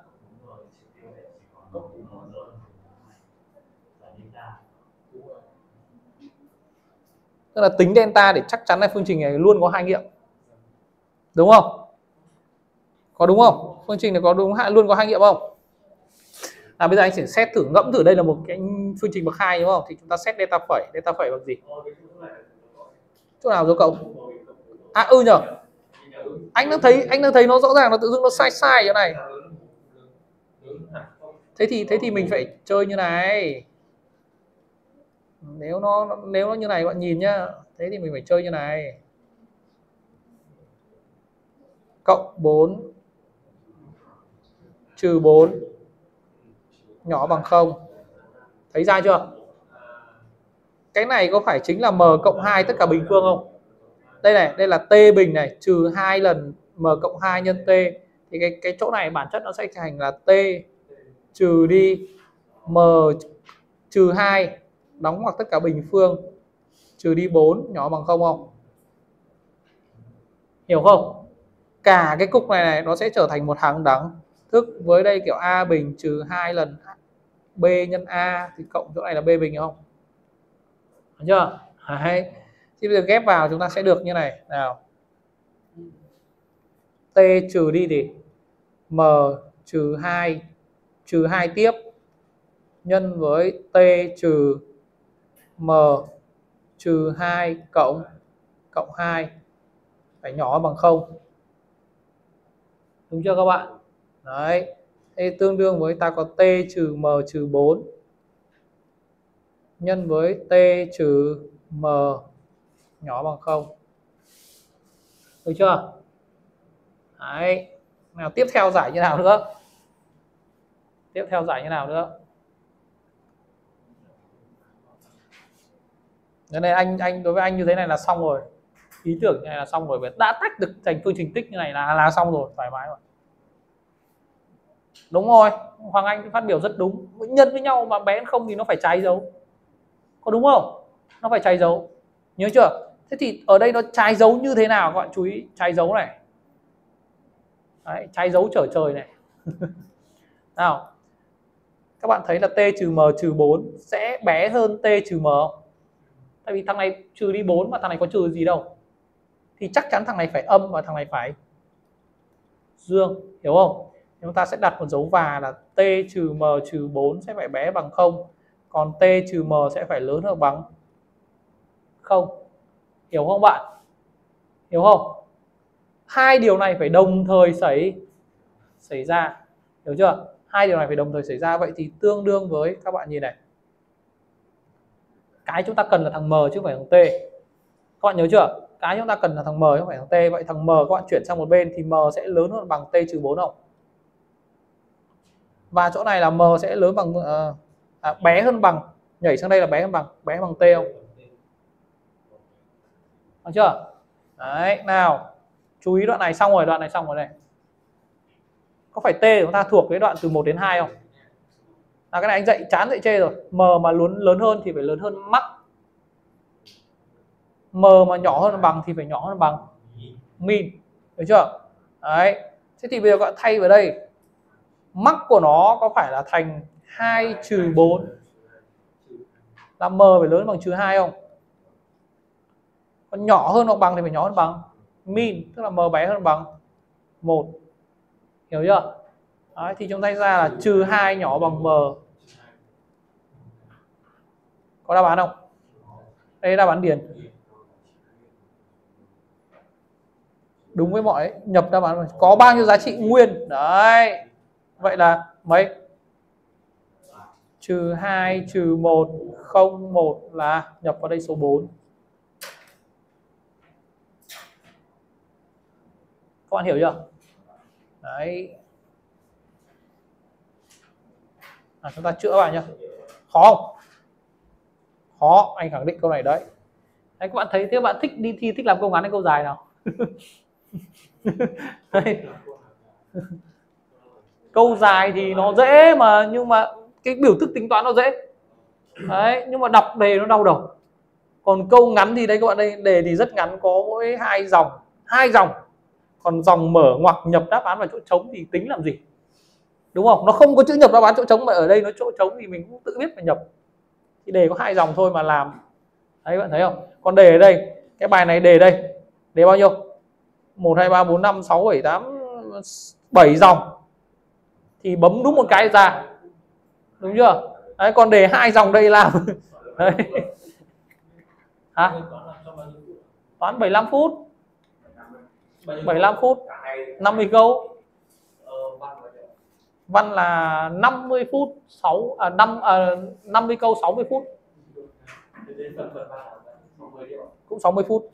Tức là tính delta để chắc chắn là phương trình này luôn có hai nghiệm. Đúng không? Có đúng không? Phương trình này có đúng luôn có hai nghiệm không? Bây giờ anh sẽ xét thử, ngẫm thử đây là một cái phương trình bậc 2 đúng không? Thì chúng ta xét delta phẩy bằng gì? Chỗ nào dấu cộng? Nhờ. Anh đang thấy nó rõ ràng, nó tự dưng nó sai chỗ này. Thế thì mình phải chơi như này. Nếu nó như này các bạn nhìn nhá, thế thì mình phải chơi như này. Cộng 4 trừ 4 nhỏ bằng 0. Thấy ra chưa? Cái này có phải chính là m cộng 2 tất cả bình phương không? Đây này, đây là t bình này, trừ 2 lần m cộng 2 nhân t. Thì cái chỗ này bản chất nó sẽ thành là t trừ đi m trừ 2 đóng ngoặc tất cả bình phương trừ đi 4 nhỏ bằng 0 không? Hiểu không? Cả cái cục này nó sẽ trở thành một hàng đẳng thức với đây kiểu a bình trừ 2 lần b nhân a thì cộng chỗ này là b bình không? Được chưa? Đấy. Thì bây giờ ghép vào chúng ta sẽ được như này. Nào. T trừ đi thì m trừ 2 tiếp nhân với t trừ m trừ 2 cộng 2 phải nhỏ bằng 0. Đúng chưa các bạn? Đấy. Thế tương đương với ta có t trừ m trừ 4 nhân với t trừ m nhỏ bằng 0. Được chưa? Đấy. Nào tiếp theo giải như nào nữa? Cái này anh đối với anh như thế này là xong rồi. Ý tưởng như này là xong rồi, đã tách được thành phương trình tích như này là xong rồi, thoải mái rồi. Đúng rồi, Hoàng Anh phát biểu rất đúng. Nhân với nhau mà bé không thì nó phải trái dấu. Có đúng không? Nó phải trái dấu. Nhớ chưa? Thế thì ở đây nó trái dấu như thế nào các bạn chú ý, trái dấu này. Đấy, trái dấu trở trời này. Nào. Các bạn thấy là t trừ m trừ 4 sẽ bé hơn t trừ m không? Tại vì thằng này trừ đi 4 mà thằng này có trừ gì đâu. Thì chắc chắn thằng này phải âm và thằng này phải dương, hiểu không? Chúng ta sẽ đặt một dấu và là t trừ m trừ 4 sẽ phải bé bằng 0, còn t trừ m sẽ phải lớn hơn bằng 0. Hiểu không bạn? Hiểu không? Hai điều này phải đồng thời xảy ra. Hiểu chưa? Hai điều này phải đồng thời xảy ra. Vậy thì tương đương với, các bạn nhìn này, cái chúng ta cần là thằng m chứ không phải thằng t. Các bạn nhớ chưa? Cái chúng ta cần là thằng m chứ không phải thằng t. Vậy thằng m các bạn chuyển sang một bên thì m sẽ lớn hơn bằng t trừ 4 không? Và chỗ này là m sẽ lớn bằng bé hơn bằng, nhảy sang đây là bé bằng t không? Được chưa? Đấy, nào. Chú ý đoạn này xong rồi này. Có phải t chúng ta thuộc cái đoạn từ 1 đến 2 không? Cái này anh chán dạy chê rồi. M mà lớn hơn thì phải lớn hơn max. M mà nhỏ hơn bằng thì phải nhỏ hơn bằng min. Được chưa? Đấy. Thế thì bây giờ các bạn thay vào đây. Max của nó có phải là thành 2 trừ 4 là m phải lớn bằng trừ 2 không? Còn nhỏ hơn hoặc bằng thì phải nhỏ hơn bằng min, tức là m bé hơn bằng 1. Hiểu chưa? Đấy, thì chúng ta ra là trừ 2 nhỏ bằng m. Có đáp án không? Đây là đáp án điền. Đúng với mọi ấy, nhập đáp án rồi. Có bao nhiêu giá trị nguyên? Đấy. Vậy là mấy? Trừ 2 trừ 1 0 1 là nhập vào đây số 4. Các bạn hiểu chưa? Đấy. Chúng ta chữa vào nhá. Khó không? Khó, anh khẳng định câu này đấy. Đấy, các bạn thấy, thế bạn thích đi thi, thích làm câu ngắn hay câu dài nào? Câu dài thì nó dễ mà, nhưng mà cái biểu thức tính toán nó dễ. Đấy, nhưng mà đọc đề nó đau đầu. Còn câu ngắn thì đây các bạn, đây đề thì rất ngắn, có mỗi 2 dòng. Còn dòng mở ngoặc nhập đáp án vào chỗ trống thì tính làm gì? Đúng không? Nó không có chữ nhập đáp án chỗ trống, mà ở đây nó chỗ trống thì mình cũng tự biết phải nhập. Thì đề có 2 dòng thôi mà làm. Đấy, bạn thấy không? Còn đề ở đây, cái bài này đề đây, đề bao nhiêu? 1 2 3 4 5 6 7 8 7 dòng. Thì bấm đúng một cái ra. Đúng chưa? Đấy, còn đề 2 dòng đây làm. Đấy. Hả? Toán 75 phút. 75 phút 50 câu. Văn là 50 phút 50 câu 60 phút. Cũng 60 phút.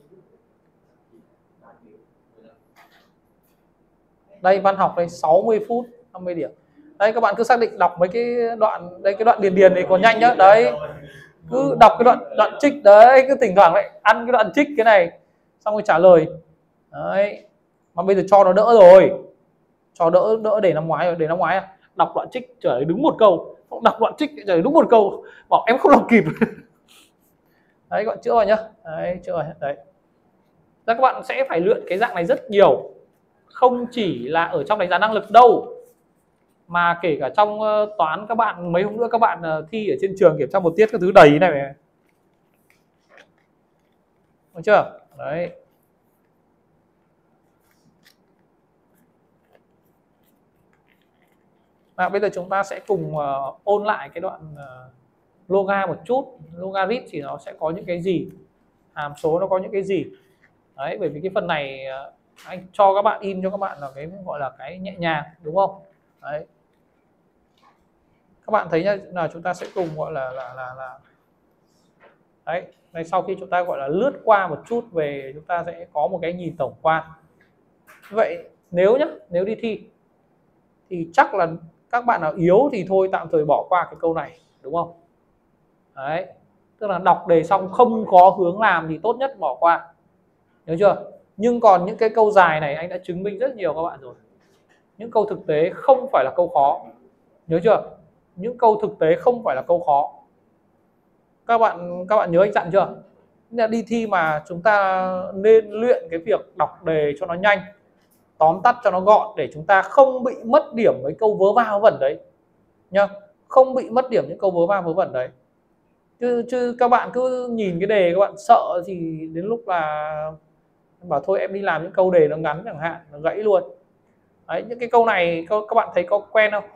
Đây văn học đây 60 phút 50 điểm. Đây các bạn cứ xác định đọc mấy cái đoạn, đây cái đoạn điền này còn nhanh nhá. Đấy. Cứ đọc cái đoạn trích đấy, cứ thỉnh thoảng lại ăn cái đoạn trích cái này xong rồi trả lời. Đấy. Mà bây giờ cho nó đỡ rồi. Cho đỡ để năm ngoái rồi, để năm ngoái đọc đoạn trích trả lời đúng một câu, đọc đoạn trích trả lời đúng một câu, bảo em không làm kịp. Đấy, các bạn chữa vào nhá. Đấy, chữa vào. Đấy. Các bạn sẽ phải luyện cái dạng này rất nhiều. Không chỉ là ở trong đánh giá năng lực đâu, mà kể cả trong toán các bạn, mấy hôm nữa các bạn thi ở trên trường kiểm tra một tiết các thứ đầy này. Được chưa? Đấy. Bây giờ chúng ta sẽ cùng ôn lại cái đoạn loga một chút. Logarit thì nó sẽ có những cái gì, hàm số nó có những cái gì. Đấy, bởi vì cái phần này anh cho các bạn in cho các bạn là cái gọi là cái nhẹ nhàng, đúng không? Đấy. Các bạn thấy nhá, là chúng ta sẽ cùng gọi là đấy, này sau khi chúng ta gọi là lướt qua một chút về, chúng ta sẽ có một cái nhìn tổng quan. Vậy nếu đi thi thì chắc là các bạn nào yếu thì thôi tạm thời bỏ qua cái câu này, đúng không? Đấy, tức là đọc đề xong không có hướng làm thì tốt nhất bỏ qua, nhớ chưa? Nhưng còn những cái câu dài này anh đã chứng minh rất nhiều các bạn rồi. Những câu thực tế không phải là câu khó, nhớ chưa? Những câu thực tế không phải là câu khó. Các bạn nhớ anh dặn chưa? Nên đi thi mà chúng ta nên luyện cái việc đọc đề cho nó nhanh, tóm tắt cho nó gọn, để chúng ta không bị mất điểm với câu vớ va vớ vẩn đấy nhá. Không bị mất điểm những câu vớ va vớ vẩn đấy. Chứ các bạn cứ nhìn cái đề các bạn sợ thì đến lúc là bảo thôi em đi làm những câu đề nó ngắn chẳng hạn, nó gãy luôn. Đấy, những cái câu này các bạn thấy có quen không?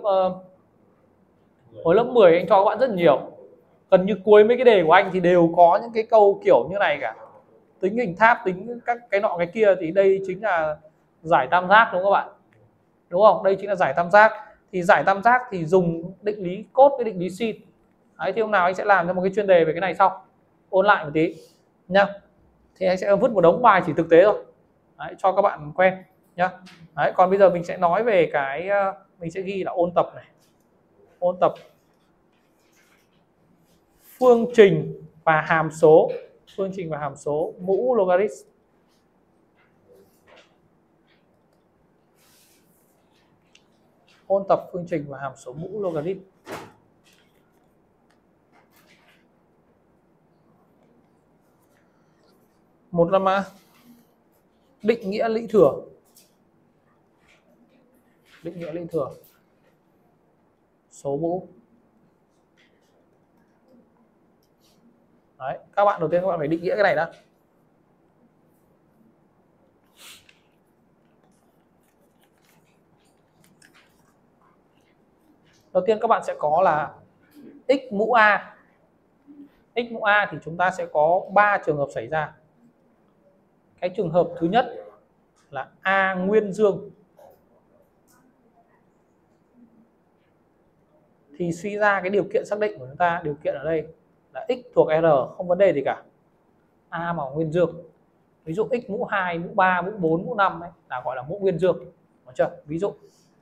Hồi lớp 10 anh cho các bạn rất nhiều. Gần như cuối mấy cái đề của anh thì đều có những cái câu kiểu như này cả. Tính hình tháp, tính các cái nọ cái kia, thì đây chính là giải tam giác, đúng không các bạn? Đúng không? Đây chính là giải tam giác. Thì giải tam giác thì dùng định lý cốt với định lý sin. Đấy, thì hôm nào anh sẽ làm cho một cái chuyên đề về cái này sau. Ôn lại một tí nhá. Thì anh sẽ vứt một đống bài chỉ thực tế thôi. Đấy, cho các bạn quen nhá. Đấy, còn bây giờ mình sẽ nói về cái, mình sẽ ghi là ôn tập này. Ôn tập phương trình và hàm số. Phương trình và hàm số mũ logarit. Ôn tập phương trình và hàm số mũ logarit. Một là định nghĩa lũy thừa. Định nghĩa lũy thừa. Số mũ. Đấy, các bạn đầu tiên các bạn phải định nghĩa cái này đã. Đầu tiên các bạn sẽ có là x mũ a. X mũ a thì chúng ta sẽ có 3 trường hợp xảy ra. Cái trường hợp thứ nhất là a nguyên dương. Thì suy ra cái điều kiện xác định của chúng ta, điều kiện ở đây là x thuộc R, không vấn đề gì cả. A mà nguyên dương. Ví dụ x mũ 2, mũ 3, mũ 4, mũ 5 ấy, là gọi là mũ nguyên dương. Được chưa? Ví dụ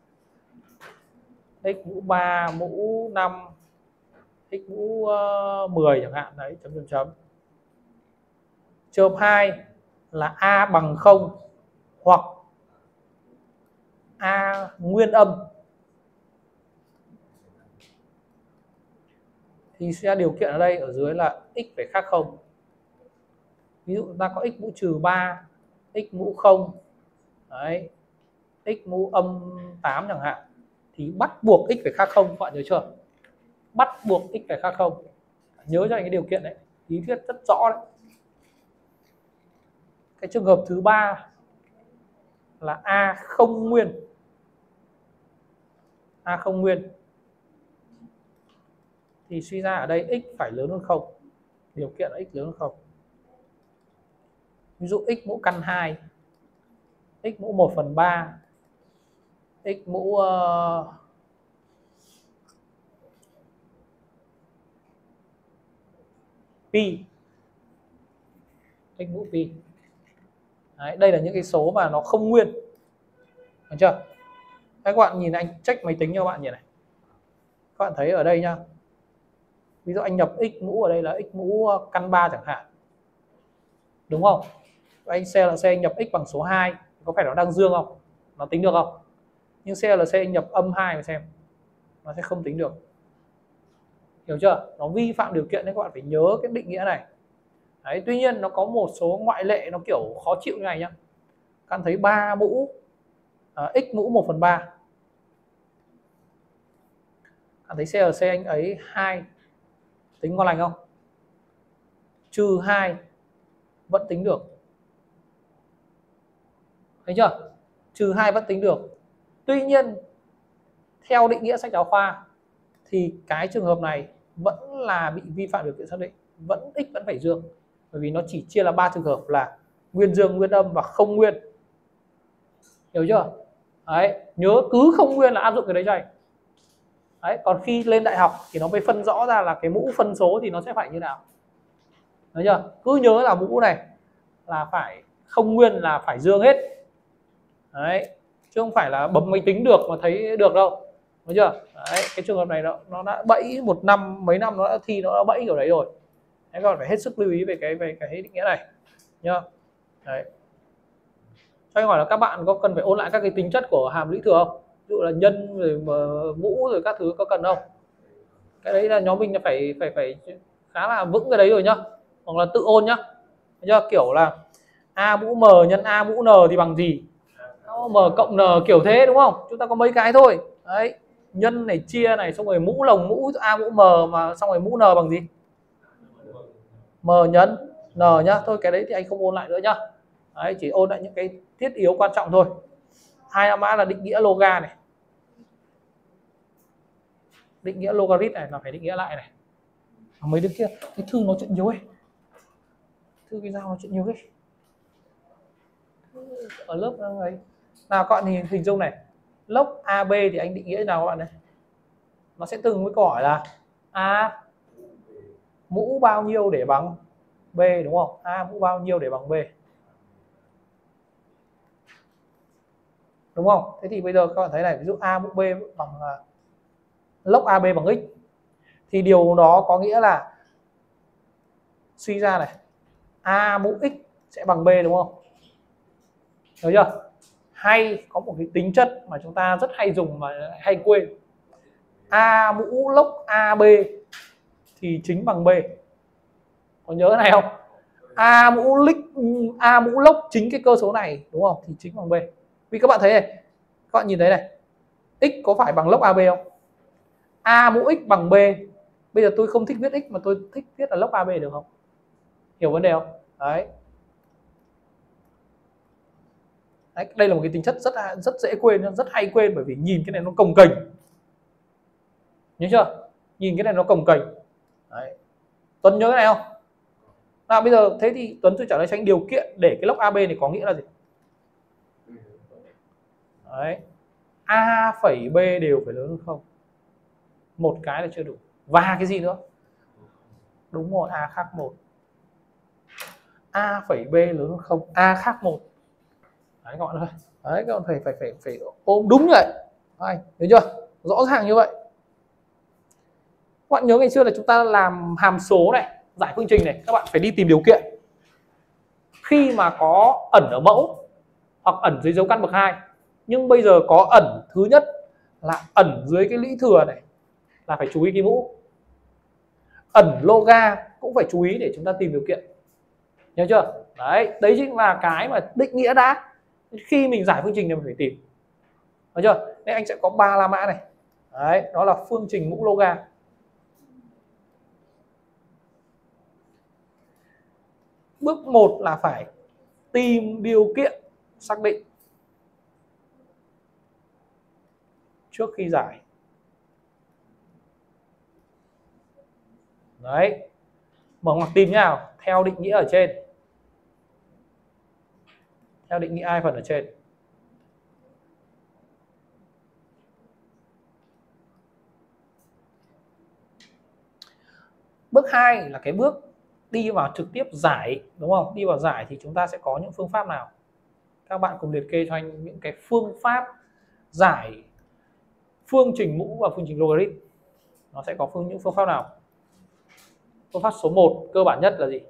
x mũ 3, mũ 5, x mũ 10 chẳng hạn, đấy, chấm chấm chấm. Trường hợp 2 là a bằng 0 hoặc a nguyên âm. Thì suy ra điều kiện ở đây ở dưới là x phải khác 0. Ví dụ ta có x mũ trừ 3, x mũ 0, đấy, x mũ âm 8 chẳng hạn, thì bắt buộc x phải khác 0, các bạn nhớ chưa? Bắt buộc x phải khác 0. Nhớ cho anh cái điều kiện đấy, lý thuyết rất rõ đấy. Cái trường hợp thứ ba là a không nguyên. A không nguyên thì suy ra ở đây x phải lớn hơn 0. Điều kiện là x lớn hơn 0. Ví dụ x mũ căn 2, x mũ 1/3, x mũ pi, x mũ pi. Đấy, đây là những cái số mà nó không nguyên. Được chưa? Các bạn nhìn anh check máy tính cho các bạn nhìn này. Các bạn thấy ở đây nhá. Ví dụ anh nhập x mũ ở đây là x mũ căn 3 chẳng hạn. Đúng không? Anh CLC anh nhập x bằng số 2, có phải nó đang dương không? Nó tính được không? Nhưng CLC anh nhập âm 2 mà xem. Nó sẽ không tính được. Hiểu chưa? Nó vi phạm điều kiện nên các bạn phải nhớ cái định nghĩa này. Đấy, tuy nhiên nó có một số ngoại lệ nó kiểu khó chịu như này nhá. Các bạn thấy 3 mũ x mũ 1/3. Các bạn thấy CLC anh ấy 2 tính ngon lành không? Trừ 2 vẫn tính được. Thấy chưa? Trừ 2 vẫn tính được. Tuy nhiên theo định nghĩa sách giáo khoa thì cái trường hợp này vẫn là bị vi phạm điều kiện xác định, vẫn x vẫn phải dương, bởi vì nó chỉ chia là 3 trường hợp là nguyên dương, nguyên âm và không nguyên. Hiểu chưa? Đấy, nhớ cứ không nguyên là áp dụng cái đấy cho anh. Đấy, còn khi lên đại học thì nó mới phân rõ ra là cái mũ phân số thì nó sẽ phải như nào. Thấy chưa? Cứ nhớ là mũ này là phải không nguyên là phải dương hết. Đấy, chứ không phải là bấm máy tính được mà thấy được đâu. Thấy chưa? Đấy, cái trường hợp này nó đã bẫy một năm, mấy năm nó đã thi, nó đã bẫy kiểu đấy rồi. Thế còn phải hết sức lưu ý về cái định nghĩa này nhá. Đấy. Cho anh hỏi là các bạn có cần phải ôn lại các cái tính chất của hàm lũy thừa không? Ví dụ là nhân rồi mũ rồi các thứ có cần không? Cái đấy là nhóm mình là phải khá là vững cái đấy rồi nhá. Hoặc là tự ôn nhá. Thấy chưa? Kiểu là a mũ m nhân a mũ n thì bằng gì? M cộng n kiểu thế đúng không? Chúng ta có mấy cái thôi. Đấy, nhân này chia này, xong rồi mũ lồng mũ a mũ m mà xong rồi mũ n bằng gì? M nhân n nhá. Thôi cái đấy thì anh không ôn lại nữa nhá. Đấy, chỉ ôn lại những cái thiết yếu quan trọng thôi. 2 mã là định nghĩa loga này. Định nghĩa logarit này là phải định nghĩa lại này. Mấy đứa kia cái Thư nói chuyện nhiều ấy. Thư cái dao nói chuyện nhiều ấy. Ở lớp ấy. Nào các bạn hình dung này. Lốc AB thì anh định nghĩa thế nào các bạn này? Nó sẽ từng với câu hỏi là A mũ bao nhiêu để bằng B đúng không? A mũ bao nhiêu để bằng B. Đúng không? Thế thì bây giờ các bạn thấy này, ví dụ A mũ B bằng log AB bằng x thì điều đó có nghĩa là suy ra này, A mũ x sẽ bằng B đúng không? Được chưa? Hay có một cái tính chất mà chúng ta rất hay dùng mà hay quên. A mũ log AB thì chính bằng B. Có nhớ cái này không? A mũ log chính cái cơ số này đúng không? Thì chính bằng B. Vì các bạn thấy này, các bạn nhìn thấy này, x có phải bằng log AB không? A mũ x bằng B. Bây giờ tôi không thích viết x mà tôi thích viết là log AB được không? Hiểu vấn đề không? Đấy. Đấy, đây là một cái tính chất rất dễ quên, rất hay quên bởi vì nhìn cái này nó cồng kềnh. Nhớ chưa? Nhìn cái này nó cồng kềnh. Đấy. Tuấn nhớ cái này không? Nào bây giờ thế thì Tuấn tôi trả lời cho anh điều kiện để cái lốc AB này có nghĩa là gì? Đấy. A phẩy B đều phải lớn hơn không. Một cái là chưa đủ. Và cái gì nữa? Đúng rồi, A khác 1. A phẩy B lớn hơn không, A khác 1. Đấy các bạn ơi. Đấy các bạn phải ôm đúng như vậy. Đấy, thấy chưa? Rõ ràng như vậy. Các bạn nhớ ngày xưa là chúng ta làm hàm số này, giải phương trình này, các bạn phải đi tìm điều kiện. Khi mà có ẩn ở mẫu hoặc ẩn dưới dấu căn bậc 2, nhưng bây giờ có ẩn thứ nhất là ẩn dưới cái lũy thừa này, là phải chú ý cái mũ. Ẩn loga cũng phải chú ý để chúng ta tìm điều kiện. Nhớ chưa? Đấy chính là cái mà định nghĩa đã. Khi mình giải phương trình thì mình phải tìm. Được chưa? Nên anh sẽ có 3 la mã này. Đấy, đó là phương trình mũ loga. Bước 1 là phải tìm điều kiện xác định trước khi giải. Đấy. Mở ngoặc tìm nhá, theo định nghĩa ở trên. Theo định nghĩa hai phần ở trên. Bước 2 là cái bước đi vào trực tiếp giải, đúng không? Đi vào giải thì chúng ta sẽ có những phương pháp nào? Các bạn cùng liệt kê cho anh những cái phương pháp giải phương trình mũ và phương trình logarit. Nó sẽ có những phương pháp nào? Phương pháp số 1 cơ bản nhất là gì?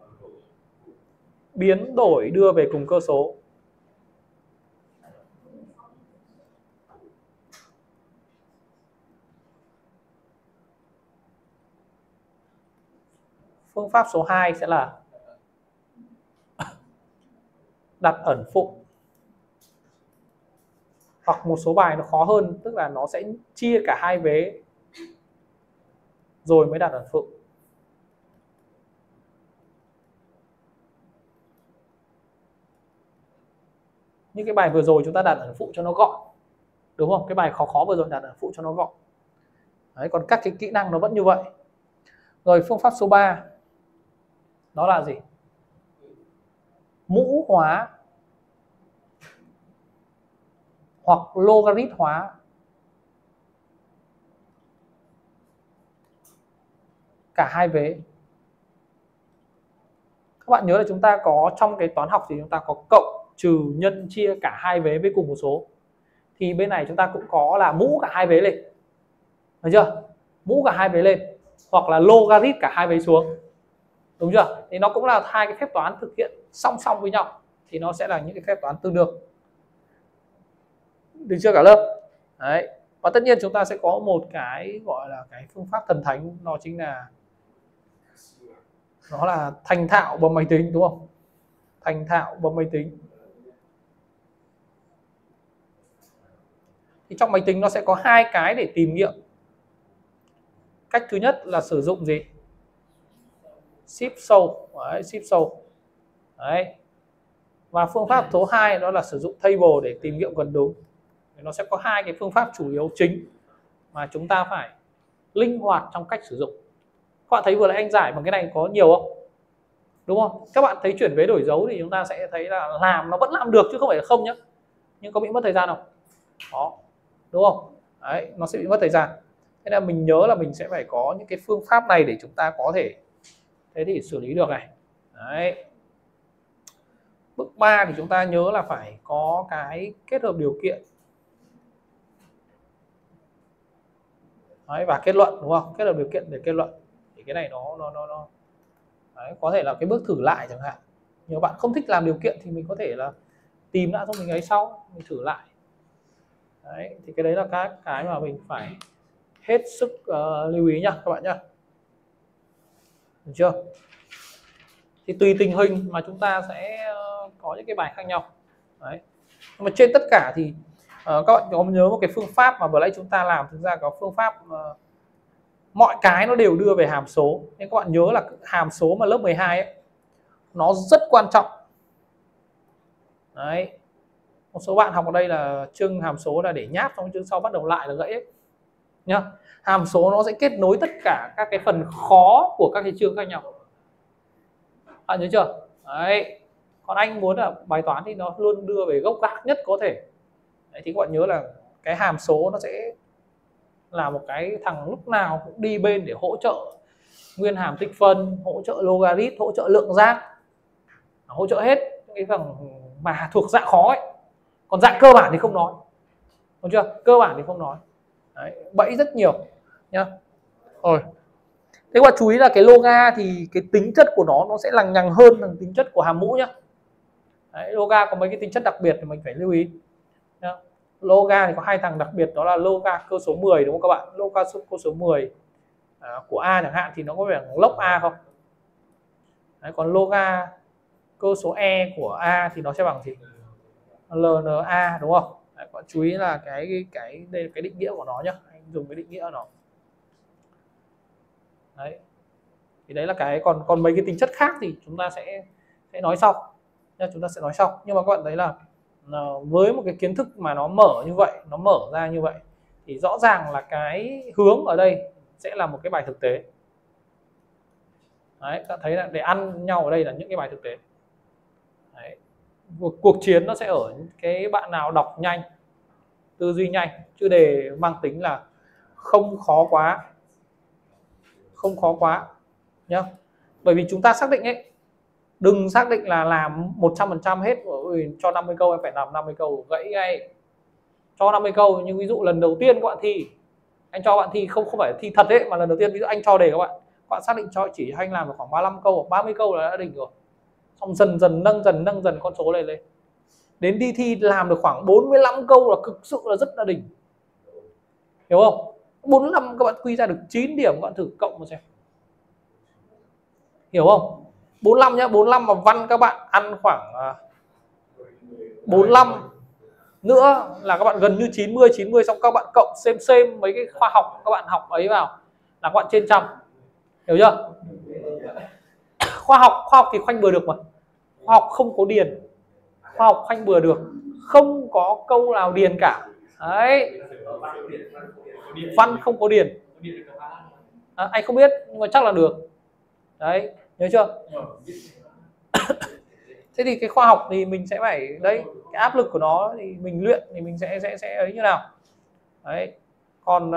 Biến đổi đưa về cùng cơ số. Phương pháp số 2 sẽ là đặt ẩn phụ. Hoặc một số bài nó khó hơn, tức là nó sẽ chia cả hai vế rồi mới đặt ẩn phụ. Như cái bài vừa rồi chúng ta đặt ẩn phụ cho nó gọn, đúng không? Cái bài khó vừa rồi đặt ẩn phụ cho nó gọn. Đấy, còn các cái kỹ năng nó vẫn như vậy. Rồi phương pháp số 3 đó là gì? Mũ hóa hoặc logarit hóa cả hai vế. Các bạn nhớ là chúng ta có trong cái toán học thì chúng ta có cộng, trừ, nhân, chia cả hai vế với cùng một số. Thì bên này chúng ta cũng có là mũ cả hai vế lên. Được chưa? Mũ cả hai vế lên hoặc là logarit cả hai vế xuống. Đúng chưa? Thì nó cũng là hai cái phép toán thực hiện song song với nhau, thì nó sẽ là những cái phép toán tương đương. Được chưa cả lớp? Đấy. Và tất nhiên chúng ta sẽ có một cái gọi là cái phương pháp thần thánh, nó chính là thành thạo bằng máy tính, đúng không? Thành thạo bằng máy tính. Thì trong máy tính nó sẽ có hai cái để tìm nghiệm. Cách thứ nhất là sử dụng gì? Ship sâu. Đấy, ship sâu. Đấy. Và phương pháp số 2 đó là sử dụng table để tìm nghiệm gần đúng. Nó sẽ có hai cái phương pháp chủ yếu chính mà chúng ta phải linh hoạt trong cách sử dụng. Các bạn thấy vừa nãy anh giải bằng cái này có nhiều không? Đúng không? Các bạn thấy chuyển vế đổi dấu thì chúng ta sẽ thấy là làm nó vẫn làm được chứ không phải là không nhé. Nhưng có bị mất thời gian không? Đó. Đúng không? Đấy, nó sẽ bị mất thời gian. Thế nên mình nhớ là mình sẽ phải có những cái phương pháp này để chúng ta có thể thế thì xử lý được này. Đấy. Bước 3 thì chúng ta nhớ là phải có cái kết hợp điều kiện. Đấy, và kết luận, đúng không? Kết hợp điều kiện để kết luận. Thì cái này nó đấy, có thể là cái bước thử lại chẳng hạn. Nhiều bạn không thích làm điều kiện thì mình có thể là tìm lại xong mình ấy sau, mình thử lại. Đấy, thì cái đấy là các cái mà mình phải hết sức lưu ý nhá các bạn nhá. Được chưa? Thì tùy tình hình mà chúng ta sẽ có những cái bài khác nhau. Đấy. Nhưng mà trên tất cả thì các bạn có nhớ một cái phương pháp mà vừa nãy chúng ta làm, thực ra có phương pháp mọi cái nó đều đưa về hàm số. Nên các bạn nhớ là hàm số mà lớp 12 ấy, nó rất quan trọng. Đấy. Một số bạn học ở đây là chương hàm số là để nháp, xong chương sau bắt đầu lại là gãy ấy. nhá. Hàm số nó sẽ kết nối tất cả các cái phần khó của các cái chương khác nhau, bạn nhớ chưa? Đấy. Còn anh muốn là bài toán thì nó luôn đưa về gốc gác nhất có thể. Đấy, thì các bạn nhớ là cái hàm số nó sẽ là một cái thằng lúc nào cũng đi bên để hỗ trợ nguyên hàm tích phân, hỗ trợ logarit, hỗ trợ lượng giác, hỗ trợ hết cái phần mà thuộc dạng khó ấy. Còn dạng cơ bản thì không nói, đúng chưa? Cơ bản thì không nói. Đấy, bẫy rất nhiều nhá. Rồi, thế bạn chú ý là cái loga thì cái tính chất của nó sẽ lằng nhằng hơn là tính chất của hàm mũ nhá. Đấy, loga có mấy cái tính chất đặc biệt thì mình phải lưu ý nhá. Loga thì có hai thằng đặc biệt, đó là loga cơ số 10, đúng không các bạn? Loga cơ số 10 của A chẳng hạn thì nó có vẻ log A không? Đấy, còn loga cơ số E của A thì nó sẽ bằng gì? LNA, đúng không? Đấy, bạn chú ý là đây là cái định nghĩa của nó nhá, anh dùng cái định nghĩa của nó. Đấy, thì đấy là cái còn mấy cái tính chất khác thì chúng ta sẽ nói sau nha, chúng ta sẽ nói sau. Nhưng mà các bạn thấy là với một cái kiến thức mà nó mở như vậy, nó mở ra như vậy thì rõ ràng là cái hướng ở đây sẽ là một cái bài thực tế. Đấy, các thấy là để ăn nhau ở đây là những cái bài thực tế. Đấy, cuộc chiến nó sẽ ở cái bạn nào đọc nhanh, tư duy nhanh, chứ đề mang tính là không khó quá, không khó quá nhá. Bởi vì chúng ta xác định ấy, đừng xác định là làm 100% hết, cho 50 câu em phải làm 50 câu gãy ngay. Cho 50 câu, nhưng ví dụ lần đầu tiên các bạn thi, anh cho bạn thi không phải thi thật đấy, mà lần đầu tiên ví dụ anh cho đề các bạn xác định cho chỉ anh làm được khoảng 35 câu hoặc 30 câu là đã đỉnh rồi. Xong dần dần nâng dần con số lên. Đến đi thi làm được khoảng 45 câu là thực sự là rất là đỉnh. Hiểu không? 45 các bạn quy ra được 9 điểm, các bạn thử cộng một xem. Hiểu không? 45 nhá, 45 mà văn các bạn ăn khoảng 45 nữa là các bạn gần như 90, xong các bạn cộng xem mấy cái khoa học các bạn học ấy vào là các bạn trên trăm. Hiểu chưa? Khoa học thì khoanh bừa được mà. Khoa học không có điền. Khoa học khoanh bừa được, không có câu nào điền cả. Đấy. Văn không có điền. Anh không biết nhưng mà chắc là được. Đấy, nhớ chưa? Thế thì cái khoa học thì mình sẽ phải đấy, cái áp lực của nó thì mình luyện thì mình sẽ ấy như nào. Đấy. Còn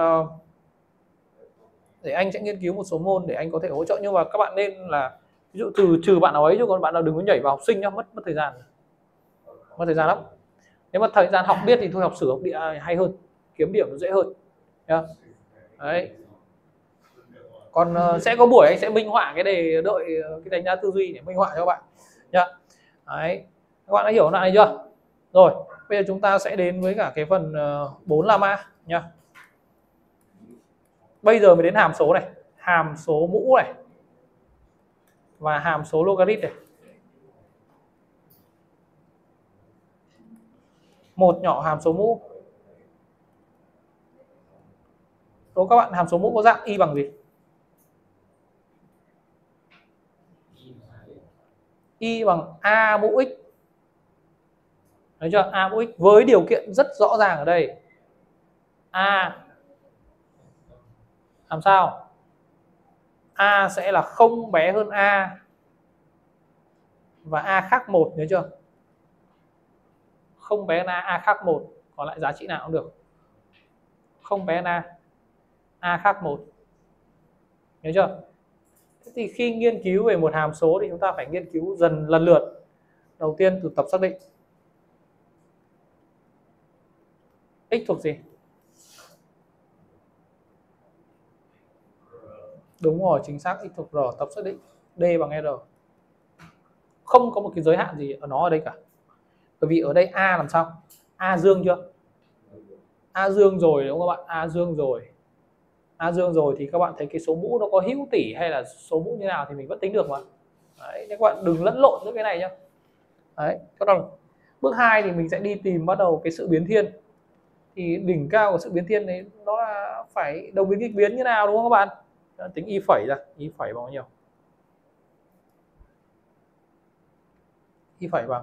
để anh sẽ nghiên cứu một số môn để anh có thể hỗ trợ, nhưng mà các bạn nên là ví dụ trừ bạn nào ấy, chứ còn bạn nào đừng có nhảy vào học sinh nhá, mất thời gian. Mất thời gian lắm. Nếu mà thời gian học biết thì thôi học sử học địa hay hơn, kiếm điểm nó dễ hơn nhá. Đấy. Còn sẽ có buổi anh sẽ minh họa cái đề đợi cái đánh giá tư duy để minh họa cho các bạn nhá. Đấy, các bạn đã hiểu đoạn này chưa? Rồi, bây giờ chúng ta sẽ đến với cả cái phần 4 lamma nhá. Bây giờ mới đến hàm số này, hàm số mũ này và hàm số logarit này. Một nhỏ hàm số mũ. Đố các bạn hàm số mũ có dạng y bằng gì? Y bằng a mũ x. Thấy chưa? A mũ x với điều kiện rất rõ ràng ở đây. A làm sao? A sẽ là không bé hơn A và A khác 1, nhớ chưa? Không bé hơn A khác 1, còn lại giá trị nào cũng được. Không bé hơn A khác 1. Nhớ chưa? Thế thì khi nghiên cứu về một hàm số thì chúng ta phải nghiên cứu dần lần lượt. Đầu tiên từ tập xác định. X thuộc gì? Đúng rồi, chính xác, x thuộc R. Tập xác định D bằng R. Không có một cái giới hạn gì ở nó ở đây cả. Bởi vì ở đây A làm sao? A dương chưa? A dương rồi đúng không các bạn? A dương rồi. A dương rồi thì các bạn thấy cái số mũ nó có hữu tỷ hay là số mũ như nào thì mình vẫn tính được mà. Đấy, các bạn đừng lẫn lộn giữa cái này nhá. Đấy, bắt đầu bước 2 thì mình sẽ đi tìm bắt đầu cái sự biến thiên. Thì đỉnh cao của sự biến thiên đấy nó là phải đồng biến nghịch biến như nào đúng không các bạn? Tính y phẩy ra, y phẩy bằng bao nhiêu? Y phẩy bằng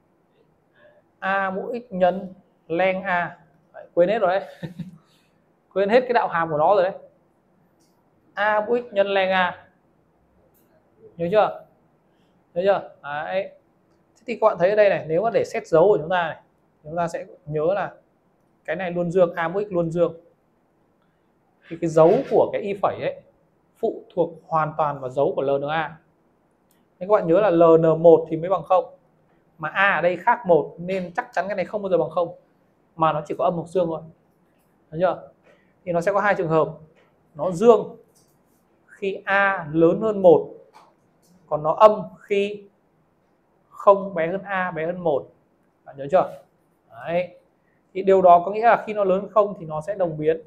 A mũ x nhân len A. Đấy, quên hết rồi đấy. quên hết cái đạo hàm của nó rồi đấy. A mũ x nhân len A, nhớ chưa? Nhớ chưa? Đấy. Thế thì các bạn thấy ở đây này, nếu mà để xét dấu của chúng ta này, chúng ta sẽ nhớ là cái này luôn dương, A mũ x luôn dương. Thì cái dấu của cái y phẩy ấy phụ thuộc hoàn toàn vào dấu của LNA. Nên các bạn nhớ là LN1 thì mới bằng 0. Mà A ở đây khác 1 nên chắc chắn cái này không bao giờ bằng 0. Mà nó chỉ có âm hoặc dương thôi. Thấy chưa? Thì nó sẽ có hai trường hợp. Nó dương khi A lớn hơn 1. Còn nó âm khi 0 bé hơn A bé hơn 1. Bạn nhớ chưa? Đấy. Thì điều đó có nghĩa là khi nó lớn hơn 0 thì nó sẽ đồng biến.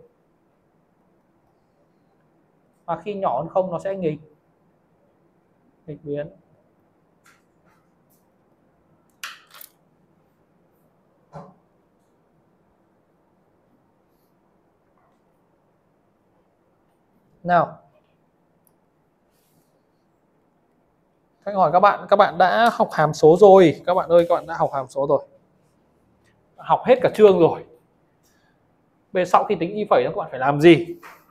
Và khi nhỏ hơn 0 nó sẽ nghịch biến. Nào, Thanh hỏi các bạn đã học hàm số rồi. Các bạn ơi, các bạn đã học hàm số rồi. Học hết cả chương rồi. Bây giờ sau khi tính y phẩy các bạn phải làm gì?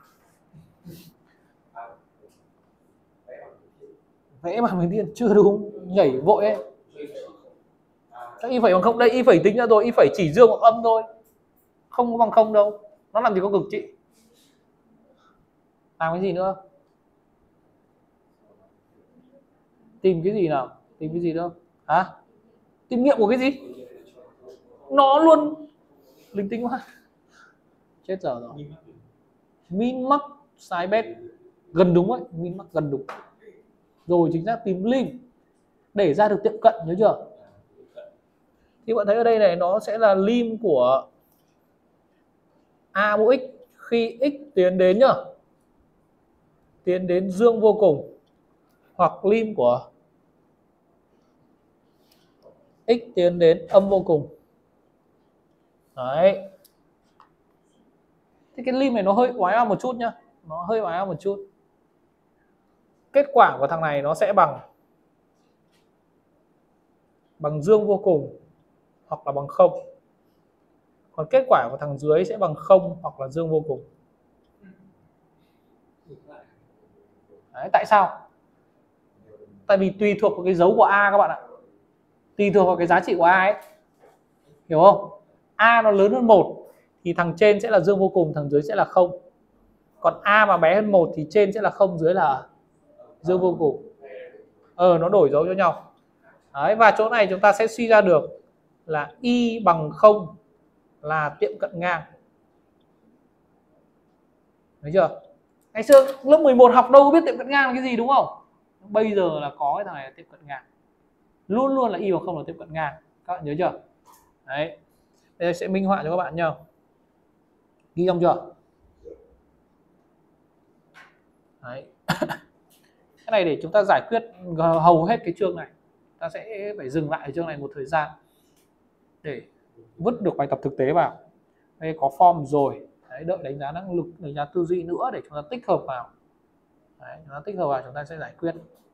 Vẽ bằng hình điện chưa đúng, nhảy vội ấy. Các y phẩy bằng 0 đây, y phẩy tính ra rồi, y phẩy chỉ dương hoặc âm thôi. Không có bằng 0 đâu. Nó làm gì có cực trị. Làm cái gì nữa? Tìm cái gì nào? Tìm cái gì nữa? Hả? Tìm nghiệm của cái gì? Nó luôn linh tinh quá. Chết giờ rồi. Min max sai bet gần đúng ấy, min max gần đúng. Rồi chính xác tìm lim để ra được tiệm cận, nhớ chưa? Thì bạn thấy ở đây này nó sẽ là lim của A mũ x khi x tiến đến nhá, tiến đến dương vô cùng, hoặc lim của x tiến đến âm vô cùng. Đấy. Thì cái lim này nó hơi oái oăm một chút nhá, nó hơi oái oăm một chút. Kết quả của thằng này nó sẽ bằng dương vô cùng hoặc là bằng 0. Còn kết quả của thằng dưới sẽ bằng 0 hoặc là dương vô cùng. Đấy, tại sao? Tại vì tùy thuộc vào cái dấu của A các bạn ạ. Tùy thuộc vào cái giá trị của A ấy. Hiểu không? A nó lớn hơn 1 thì thằng trên sẽ là dương vô cùng, thằng dưới sẽ là 0. Còn A mà bé hơn 1 thì trên sẽ là 0, dưới là dương vô cùng. Nó đổi dấu cho nhau. Đấy, và chỗ này chúng ta sẽ suy ra được là y bằng 0 là tiệm cận ngang. Thấy chưa? Ngày xưa lớp 11 học đâu có biết tiệm cận ngang là cái gì đúng không? Bây giờ là có cái thằng này là tiệm cận ngang. Luôn luôn là y bằng 0 là tiệm cận ngang. Các bạn nhớ chưa? Đấy. Đây sẽ minh họa cho các bạn nhá. Ghi xong chưa? Đấy. Cái này để chúng ta giải quyết hầu hết cái chương này. Ta sẽ phải dừng lại chương này một thời gian để vứt được bài tập thực tế vào. Đây có form rồi. Đấy, đợi đánh giá năng lực, đánh giá tư duy nữa để chúng ta tích hợp vào. Đấy, chúng ta tích hợp vào chúng ta sẽ giải quyết.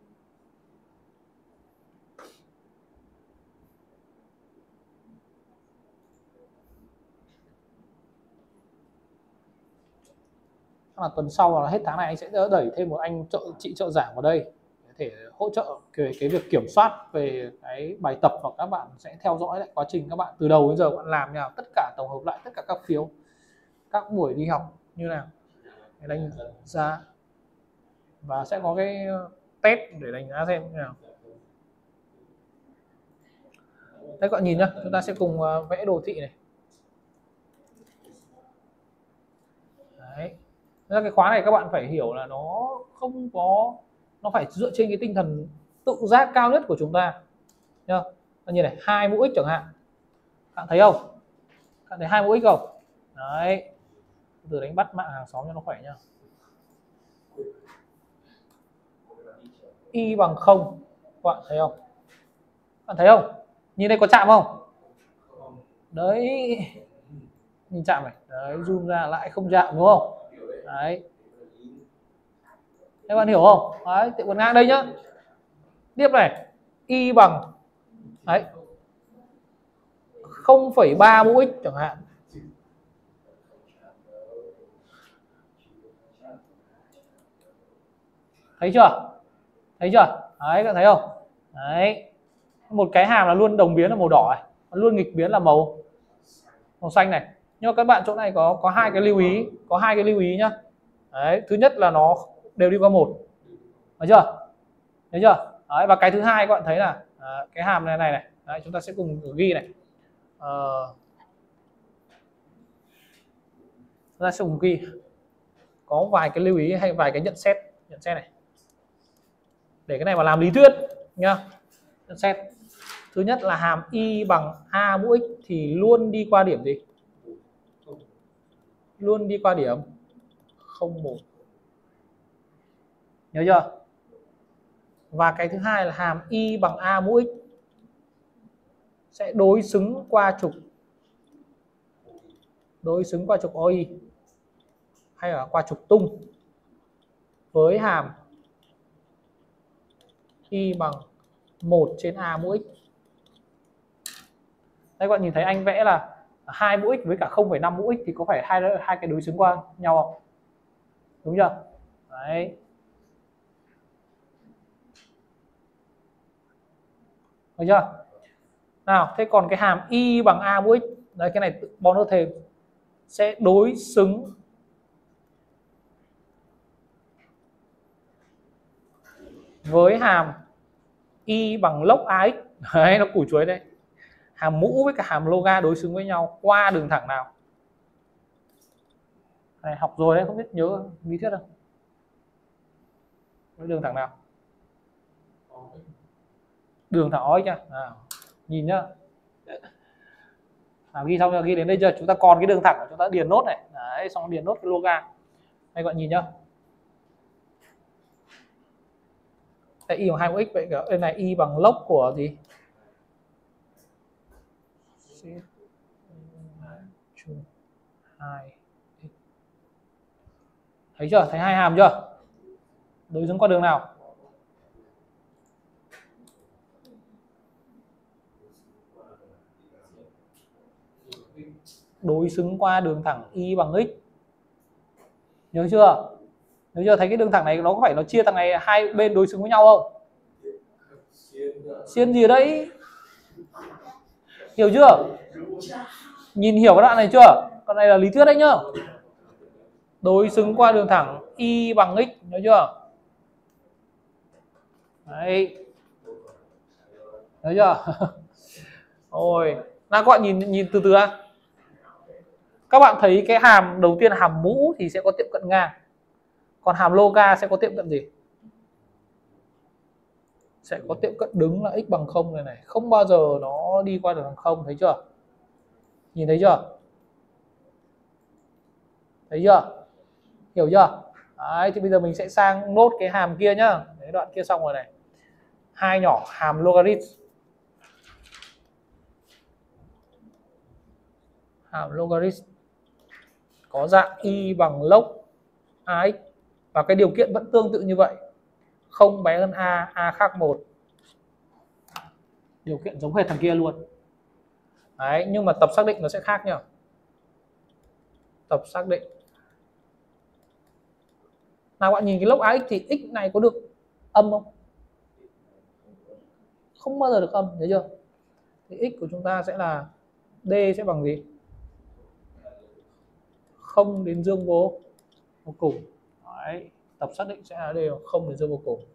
Là tuần sau là hết tháng này anh sẽ đẩy thêm một anh chị trợ giảng vào đây để thể hỗ trợ cái việc kiểm soát về cái bài tập, hoặc các bạn sẽ theo dõi lại quá trình các bạn từ đầu đến giờ các bạn làm nào, tất cả tổng hợp lại tất cả các phiếu, các buổi đi học như nào để đánh giá, và sẽ có cái test để đánh giá xem như nào. Đây các bạn nhìn nhá, chúng ta sẽ cùng vẽ đồ thị này. Đấy. Nên cái khóa này các bạn phải hiểu là nó không có, nó phải dựa trên cái tinh thần tự giác cao nhất của chúng ta nhá. Như này 2 mũ x chẳng hạn, các bạn thấy không? Các bạn thấy 2 mũ x không? Đấy, từ đánh bắt mạng hàng xóm cho nó khỏe nhá. Y bằng 0, các bạn thấy không? Các bạn thấy không? Nhìn đây có chạm không? Đấy, nhìn chạm này, đấy, zoom ra lại không chạm đúng không? Đấy, các bạn hiểu không? Đấy, tiệm cận ngang đây nhá. Tiếp này, y bằng đấy 0,3 mũ x chẳng hạn. Thấy chưa? Thấy chưa? Đấy, các thấy không? Đấy. Một cái hàm là luôn đồng biến là màu đỏ này, luôn nghịch biến là màu xanh này. Nhưng mà các bạn chỗ này có hai cái lưu ý, nhá. Đấy, thứ nhất là nó đều đi qua một. Thấy chưa? Thấy chưa? Đấy, và cái thứ hai các bạn thấy là cái hàm này. Đấy, chúng ta sẽ cùng ghi này. Chúng ta sẽ cùng ghi. Có vài cái lưu ý hay vài cái nhận xét này. Để cái này mà làm lý thuyết nhá. Nhận xét. Thứ nhất là hàm y bằng a mũ x thì luôn đi qua điểm gì? Luôn đi qua điểm 0,1. Nhớ chưa? Và cái thứ hai là hàm y bằng a mũ x sẽ đối xứng qua trục OI hay là qua trục tung với hàm y bằng 1 trên a mũ x. Đây các bạn nhìn thấy anh vẽ là 2 mũ x với cả 0,5 mũ x thì có phải hai cái đối xứng qua nhau không? Đúng chưa? Đấy. Được chưa? Nào, thế còn cái hàm y bằng a mũ x, đấy cái này tự bonus thêm, sẽ đối xứng với hàm y bằng log ax. Đấy, nó củ chuối đấy. Hàm mũ với cả hàm loga đối xứng với nhau qua đường thẳng nào? Này học rồi đấy, không biết nhớ lý thuyết không? Với đường thẳng nào? Đường thẳng OX nha. Nhìn nhá. Ghi xong rồi, ghi đến đây chưa? Chúng ta còn cái đường thẳng, chúng ta điền nốt này. Đấy, xong điền nốt cái loga. Đây các bạn nhìn nhá. Đây y bằng 2 x, vậy bên này y bằng log của gì? Thấy chưa? Thấy hai hàm chưa? Đối xứng qua đường nào? Đối xứng qua đường thẳng y bằng x. Nhớ chưa? Nhớ chưa? Thấy cái đường thẳng này nó có phải nó chia thằng này hai bên đối xứng với nhau không? Xiên gì ở đấy? Hiểu chưa? Nhìn hiểu cái đoạn này chưa? Con này là lý thuyết đấy nhá. Đối xứng qua đường thẳng y bằng x, nhớ chưa? Đấy. Nhớ chưa? Rồi, nào các bạn nhìn từ từ đã. Các bạn thấy cái hàm đầu tiên, hàm mũ thì sẽ có tiệm cận ngang. Còn hàm loga sẽ có tiệm cận gì? Sẽ có tiệm cận đứng là x bằng 0 này. Không bao giờ nó đi qua đường 0, thấy chưa? Nhìn thấy chưa? Thấy chưa? Hiểu chưa? Đấy, thì bây giờ mình sẽ sang nốt cái hàm kia nhá. Đấy, đoạn kia xong rồi này. Hai nhỏ hàm logarit. Hàm logarit có dạng y bằng log ax và cái điều kiện vẫn tương tự như vậy, không bé hơn a khác 1. Điều kiện giống hệt thằng kia luôn. Đấy, nhưng mà tập xác định nó sẽ khác nhá. Tập xác định. Nào bạn nhìn cái log ax thì x này có được âm không? Không bao giờ được âm, thấy chưa? Thì x của chúng ta sẽ là d sẽ bằng gì? 0 đến dương vô cùng. Đấy, tập xác định sẽ là d bằng 0 đến dương vô cùng.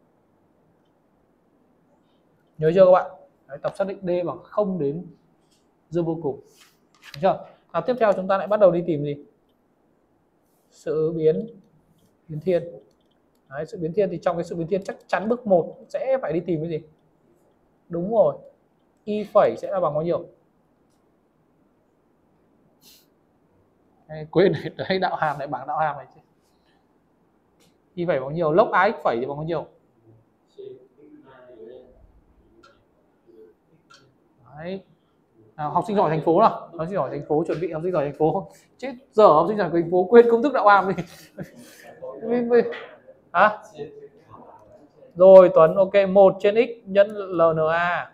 Nhớ chưa các bạn? Đấy, tập xác định d bằng 0 đến dương vô cùng. Được chưa? Nào tiếp theo chúng ta lại bắt đầu đi tìm gì? Sự biến thiên. Đấy, sự biến thiên thì trong cái sự biến thiên chắc chắn bước 1 sẽ phải đi tìm cái gì? Đúng rồi. Y phẩy sẽ là bằng bao nhiêu? Quên đấy, đạo hàm này, bảng đạo hàm này chứ. Y phẩy bằng bao nhiêu? Log ax phẩy thì bằng bao nhiêu? Đấy. Học sinh giỏi thành phố nào, học sinh giỏi thành phố, chuẩn bị học sinh giỏi thành phố. Chết giờ học sinh giỏi thành phố quên công thức đạo hàm đi. Hả? Rồi Tuấn, ok, 1 trên x nhân LNA.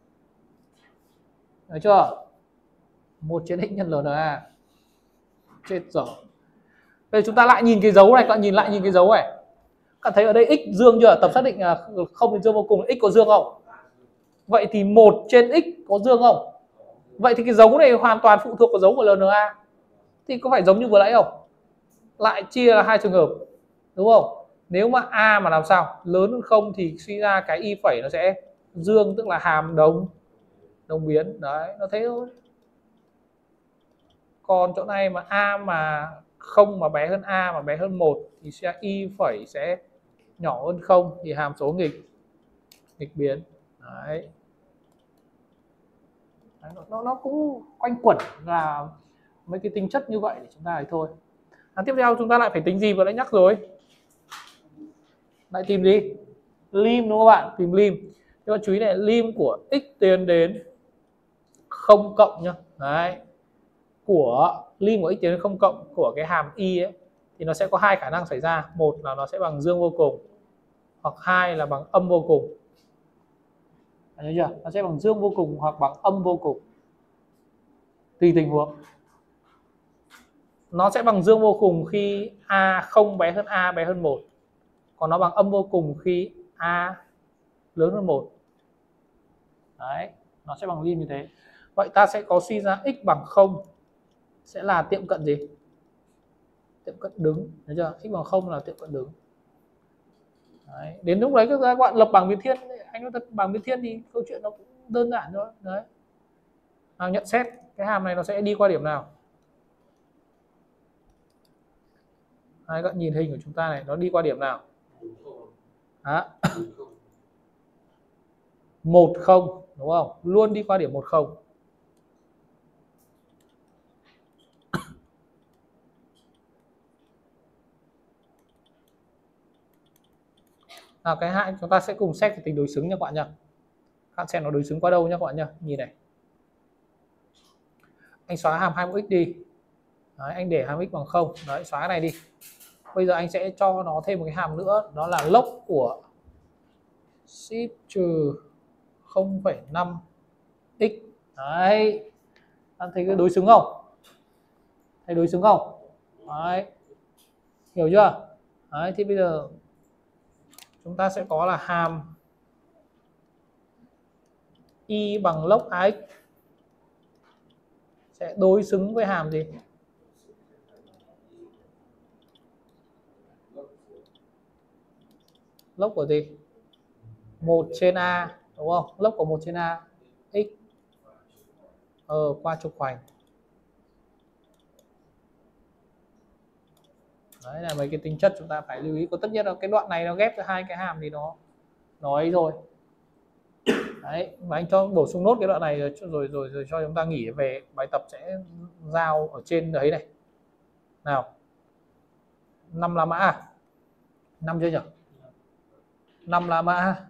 Được chưa? 1 trên x nhân LNA. Chết dở. Bây giờ chúng ta lại nhìn cái dấu này, các bạn nhìn lại nhìn cái dấu này. Các thấy ở đây x dương chưa? Tập xác định là không đến dương vô cùng, x có dương không? Vậy thì 1 trên x có dương không? Vậy thì cái dấu này hoàn toàn phụ thuộc vào dấu của LNA. Thì có phải giống như vừa nãy không? Lại chia là hai trường hợp, đúng không? Nếu mà A mà làm sao lớn hơn không thì suy ra cái y phẩy nó sẽ dương, tức là hàm đồng biến. Đấy, nó thế thôi. Còn chỗ này mà A mà không mà bé hơn A mà bé hơn 1 thì sẽ y phẩy sẽ nhỏ hơn không, thì hàm số nghịch biến. Đấy. Nó cũng quanh quẩn là mấy cái tính chất như vậy để chúng ta ấy thôi. Tiếp theo chúng ta lại phải tính gì vừa nãy nhắc rồi, lại tìm gì? Lim, đúng không bạn? Tìm lim. Nhưng mà chú ý này, lim của x tiến đến 0 cộng nhá. Đấy. Của lim của x tiến đến 0 cộng của cái hàm y ấy thì nó sẽ có hai khả năng xảy ra. Một là nó sẽ bằng dương vô cùng, hoặc hai là bằng âm vô cùng. Thấy chưa? Nó sẽ bằng dương vô cùng hoặc bằng âm vô cùng. Tùy tình huống. Nó sẽ bằng dương vô cùng khi A không bé hơn A bé hơn 1. Còn nó bằng âm vô cùng khi A lớn hơn 1. Đấy, nó sẽ bằng lim như thế. Vậy ta sẽ có suy ra x bằng 0 sẽ là tiệm cận gì? Tiệm cận đứng. Thấy chưa? X bằng 0 là tiệm cận đứng. Đấy. Đến lúc đấy các bạn lập bảng biến thiên, anh nói thật, bảng biến thiên thì câu chuyện nó cũng đơn giản thôi. Đấy. Nào, nhận xét cái hàm này nó sẽ đi qua điểm nào? Các bạn nhìn hình của chúng ta này, nó đi qua điểm nào? Đó. 1 0, đúng không? Luôn đi qua điểm 1 0. Nào, cái hai chúng ta sẽ cùng xét cái tính đối xứng nha các bạn nhá. Các bạn xem nó đối xứng qua đâu nhá các bạn nhá. Nhìn này. Anh xóa hàm 21x đi. Đấy, anh để hàm x bằng 0. Đấy, xóa cái này đi. Bây giờ anh sẽ cho nó thêm một cái hàm nữa, đó là log của ship trừ 0,5 x. Đấy. Bạn thấy cái đối xứng không? Thấy đối xứng không? Đấy. Hiểu chưa? Đấy, thì bây giờ chúng ta sẽ có là hàm y bằng log ax sẽ đối xứng với hàm gì? Log của gì? 1 trên A, đúng không? Log của 1 trên A x qua trục hoành. Đấy là mấy cái tính chất chúng ta phải lưu ý. Có tất nhiên là cái đoạn này nó ghép với hai cái hàm thì nó ấy thôi. Đấy, và anh cho bổ sung nốt cái đoạn này rồi cho chúng ta nghỉ về, bài tập sẽ giao ở trên đấy này. Nào. 5 là mã. 5 chưa nhỉ? 5 là mã.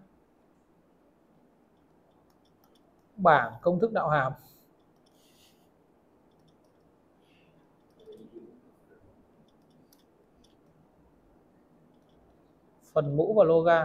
Bảng công thức đạo hàm. Phần mũ và loga.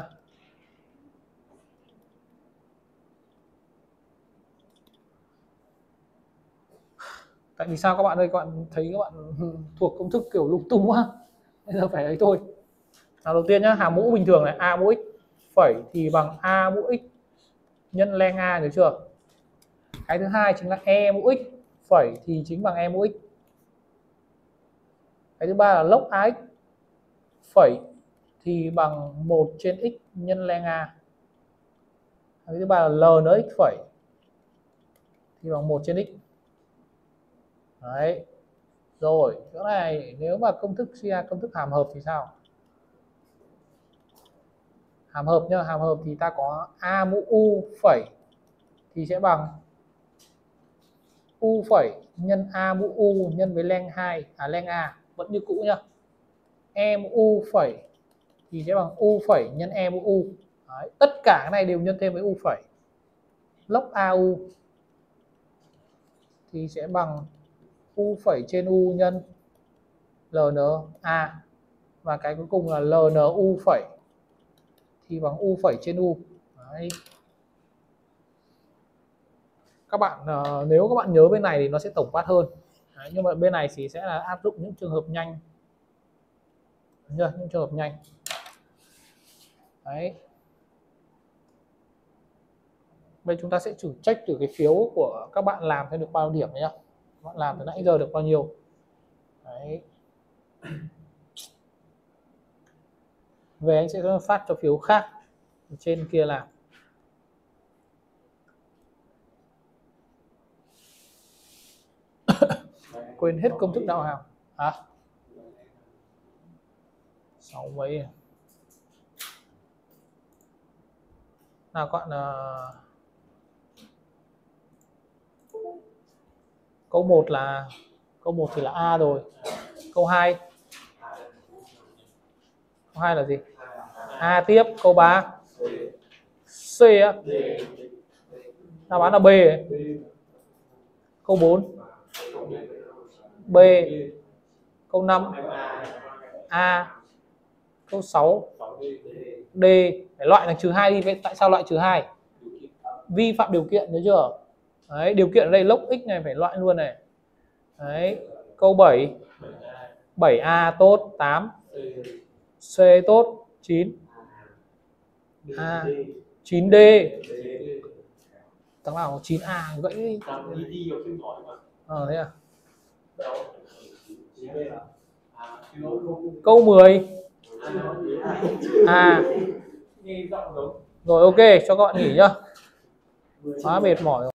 Tại vì sao các bạn ơi, các bạn thấy các bạn thuộc công thức kiểu lung tung quá. Bây giờ phải ấy thôi. Nào, đầu tiên nhá, hàm mũ bình thường này, A mũ x phẩy thì bằng A mũ x nhân len A, được chưa? Cái thứ hai chính là E mũ x phẩy thì chính bằng E mũ x. Cái thứ ba là log AX phẩy thì bằng 1 trên x nhân len A. Cái thứ ba là LNX phẩy thì bằng 1 trên x. Đấy. Rồi, chỗ này nếu mà công thức suy ra công thức hàm hợp thì sao? Hàm hợp nhá, hàm hợp thì ta có A mũ U phẩy thì sẽ bằng U phẩy nhân A mũ U nhân với len 2, len A vẫn như cũ nhá. E mũ U phẩy thì sẽ bằng U phẩy nhân E mũ U. Đấy, tất cả cái này đều nhân thêm với U phẩy. Log AU thì sẽ bằng U phẩy trên U nhân LNA. Và cái cuối cùng là LNU phẩy thì bằng U phẩy trên U. Đấy. Các bạn nếu các bạn nhớ bên này thì nó sẽ tổng quát hơn. Đấy, nhưng mà bên này thì sẽ là áp dụng những trường hợp nhanh. Những trường hợp nhanh. Đấy. Bây chúng ta sẽ thử check từ cái phiếu của các bạn làm thấy được bao nhiêu điểm nhá. Các bạn làm từ nãy giờ được bao nhiêu. Đấy. Về anh sẽ phát cho phiếu khác trên kia làm. Quên hết công thức đạo hàm hả? 6 mấy nào các bạn. Câu 1 là thì là A rồi. Câu 2 là gì? A tiếp. Câu 3 C á. Đáp án là B ấy. Câu 4 B. Câu 5 A. Câu 6 D. Phải loại là -2 đi. Vậy tại sao loại -2? Vi phạm điều kiện, nhớ chưa? Đấy, điều kiện ở đây log x này phải loại luôn này. Đấy, câu 7 7A tốt, 8 C tốt, 9 A 9D. Thằng nào 9A gãy đi. Thế à? Câu 10 rồi, ok cho các bạn nghỉ nhá. Quá mệt mỏi rồi.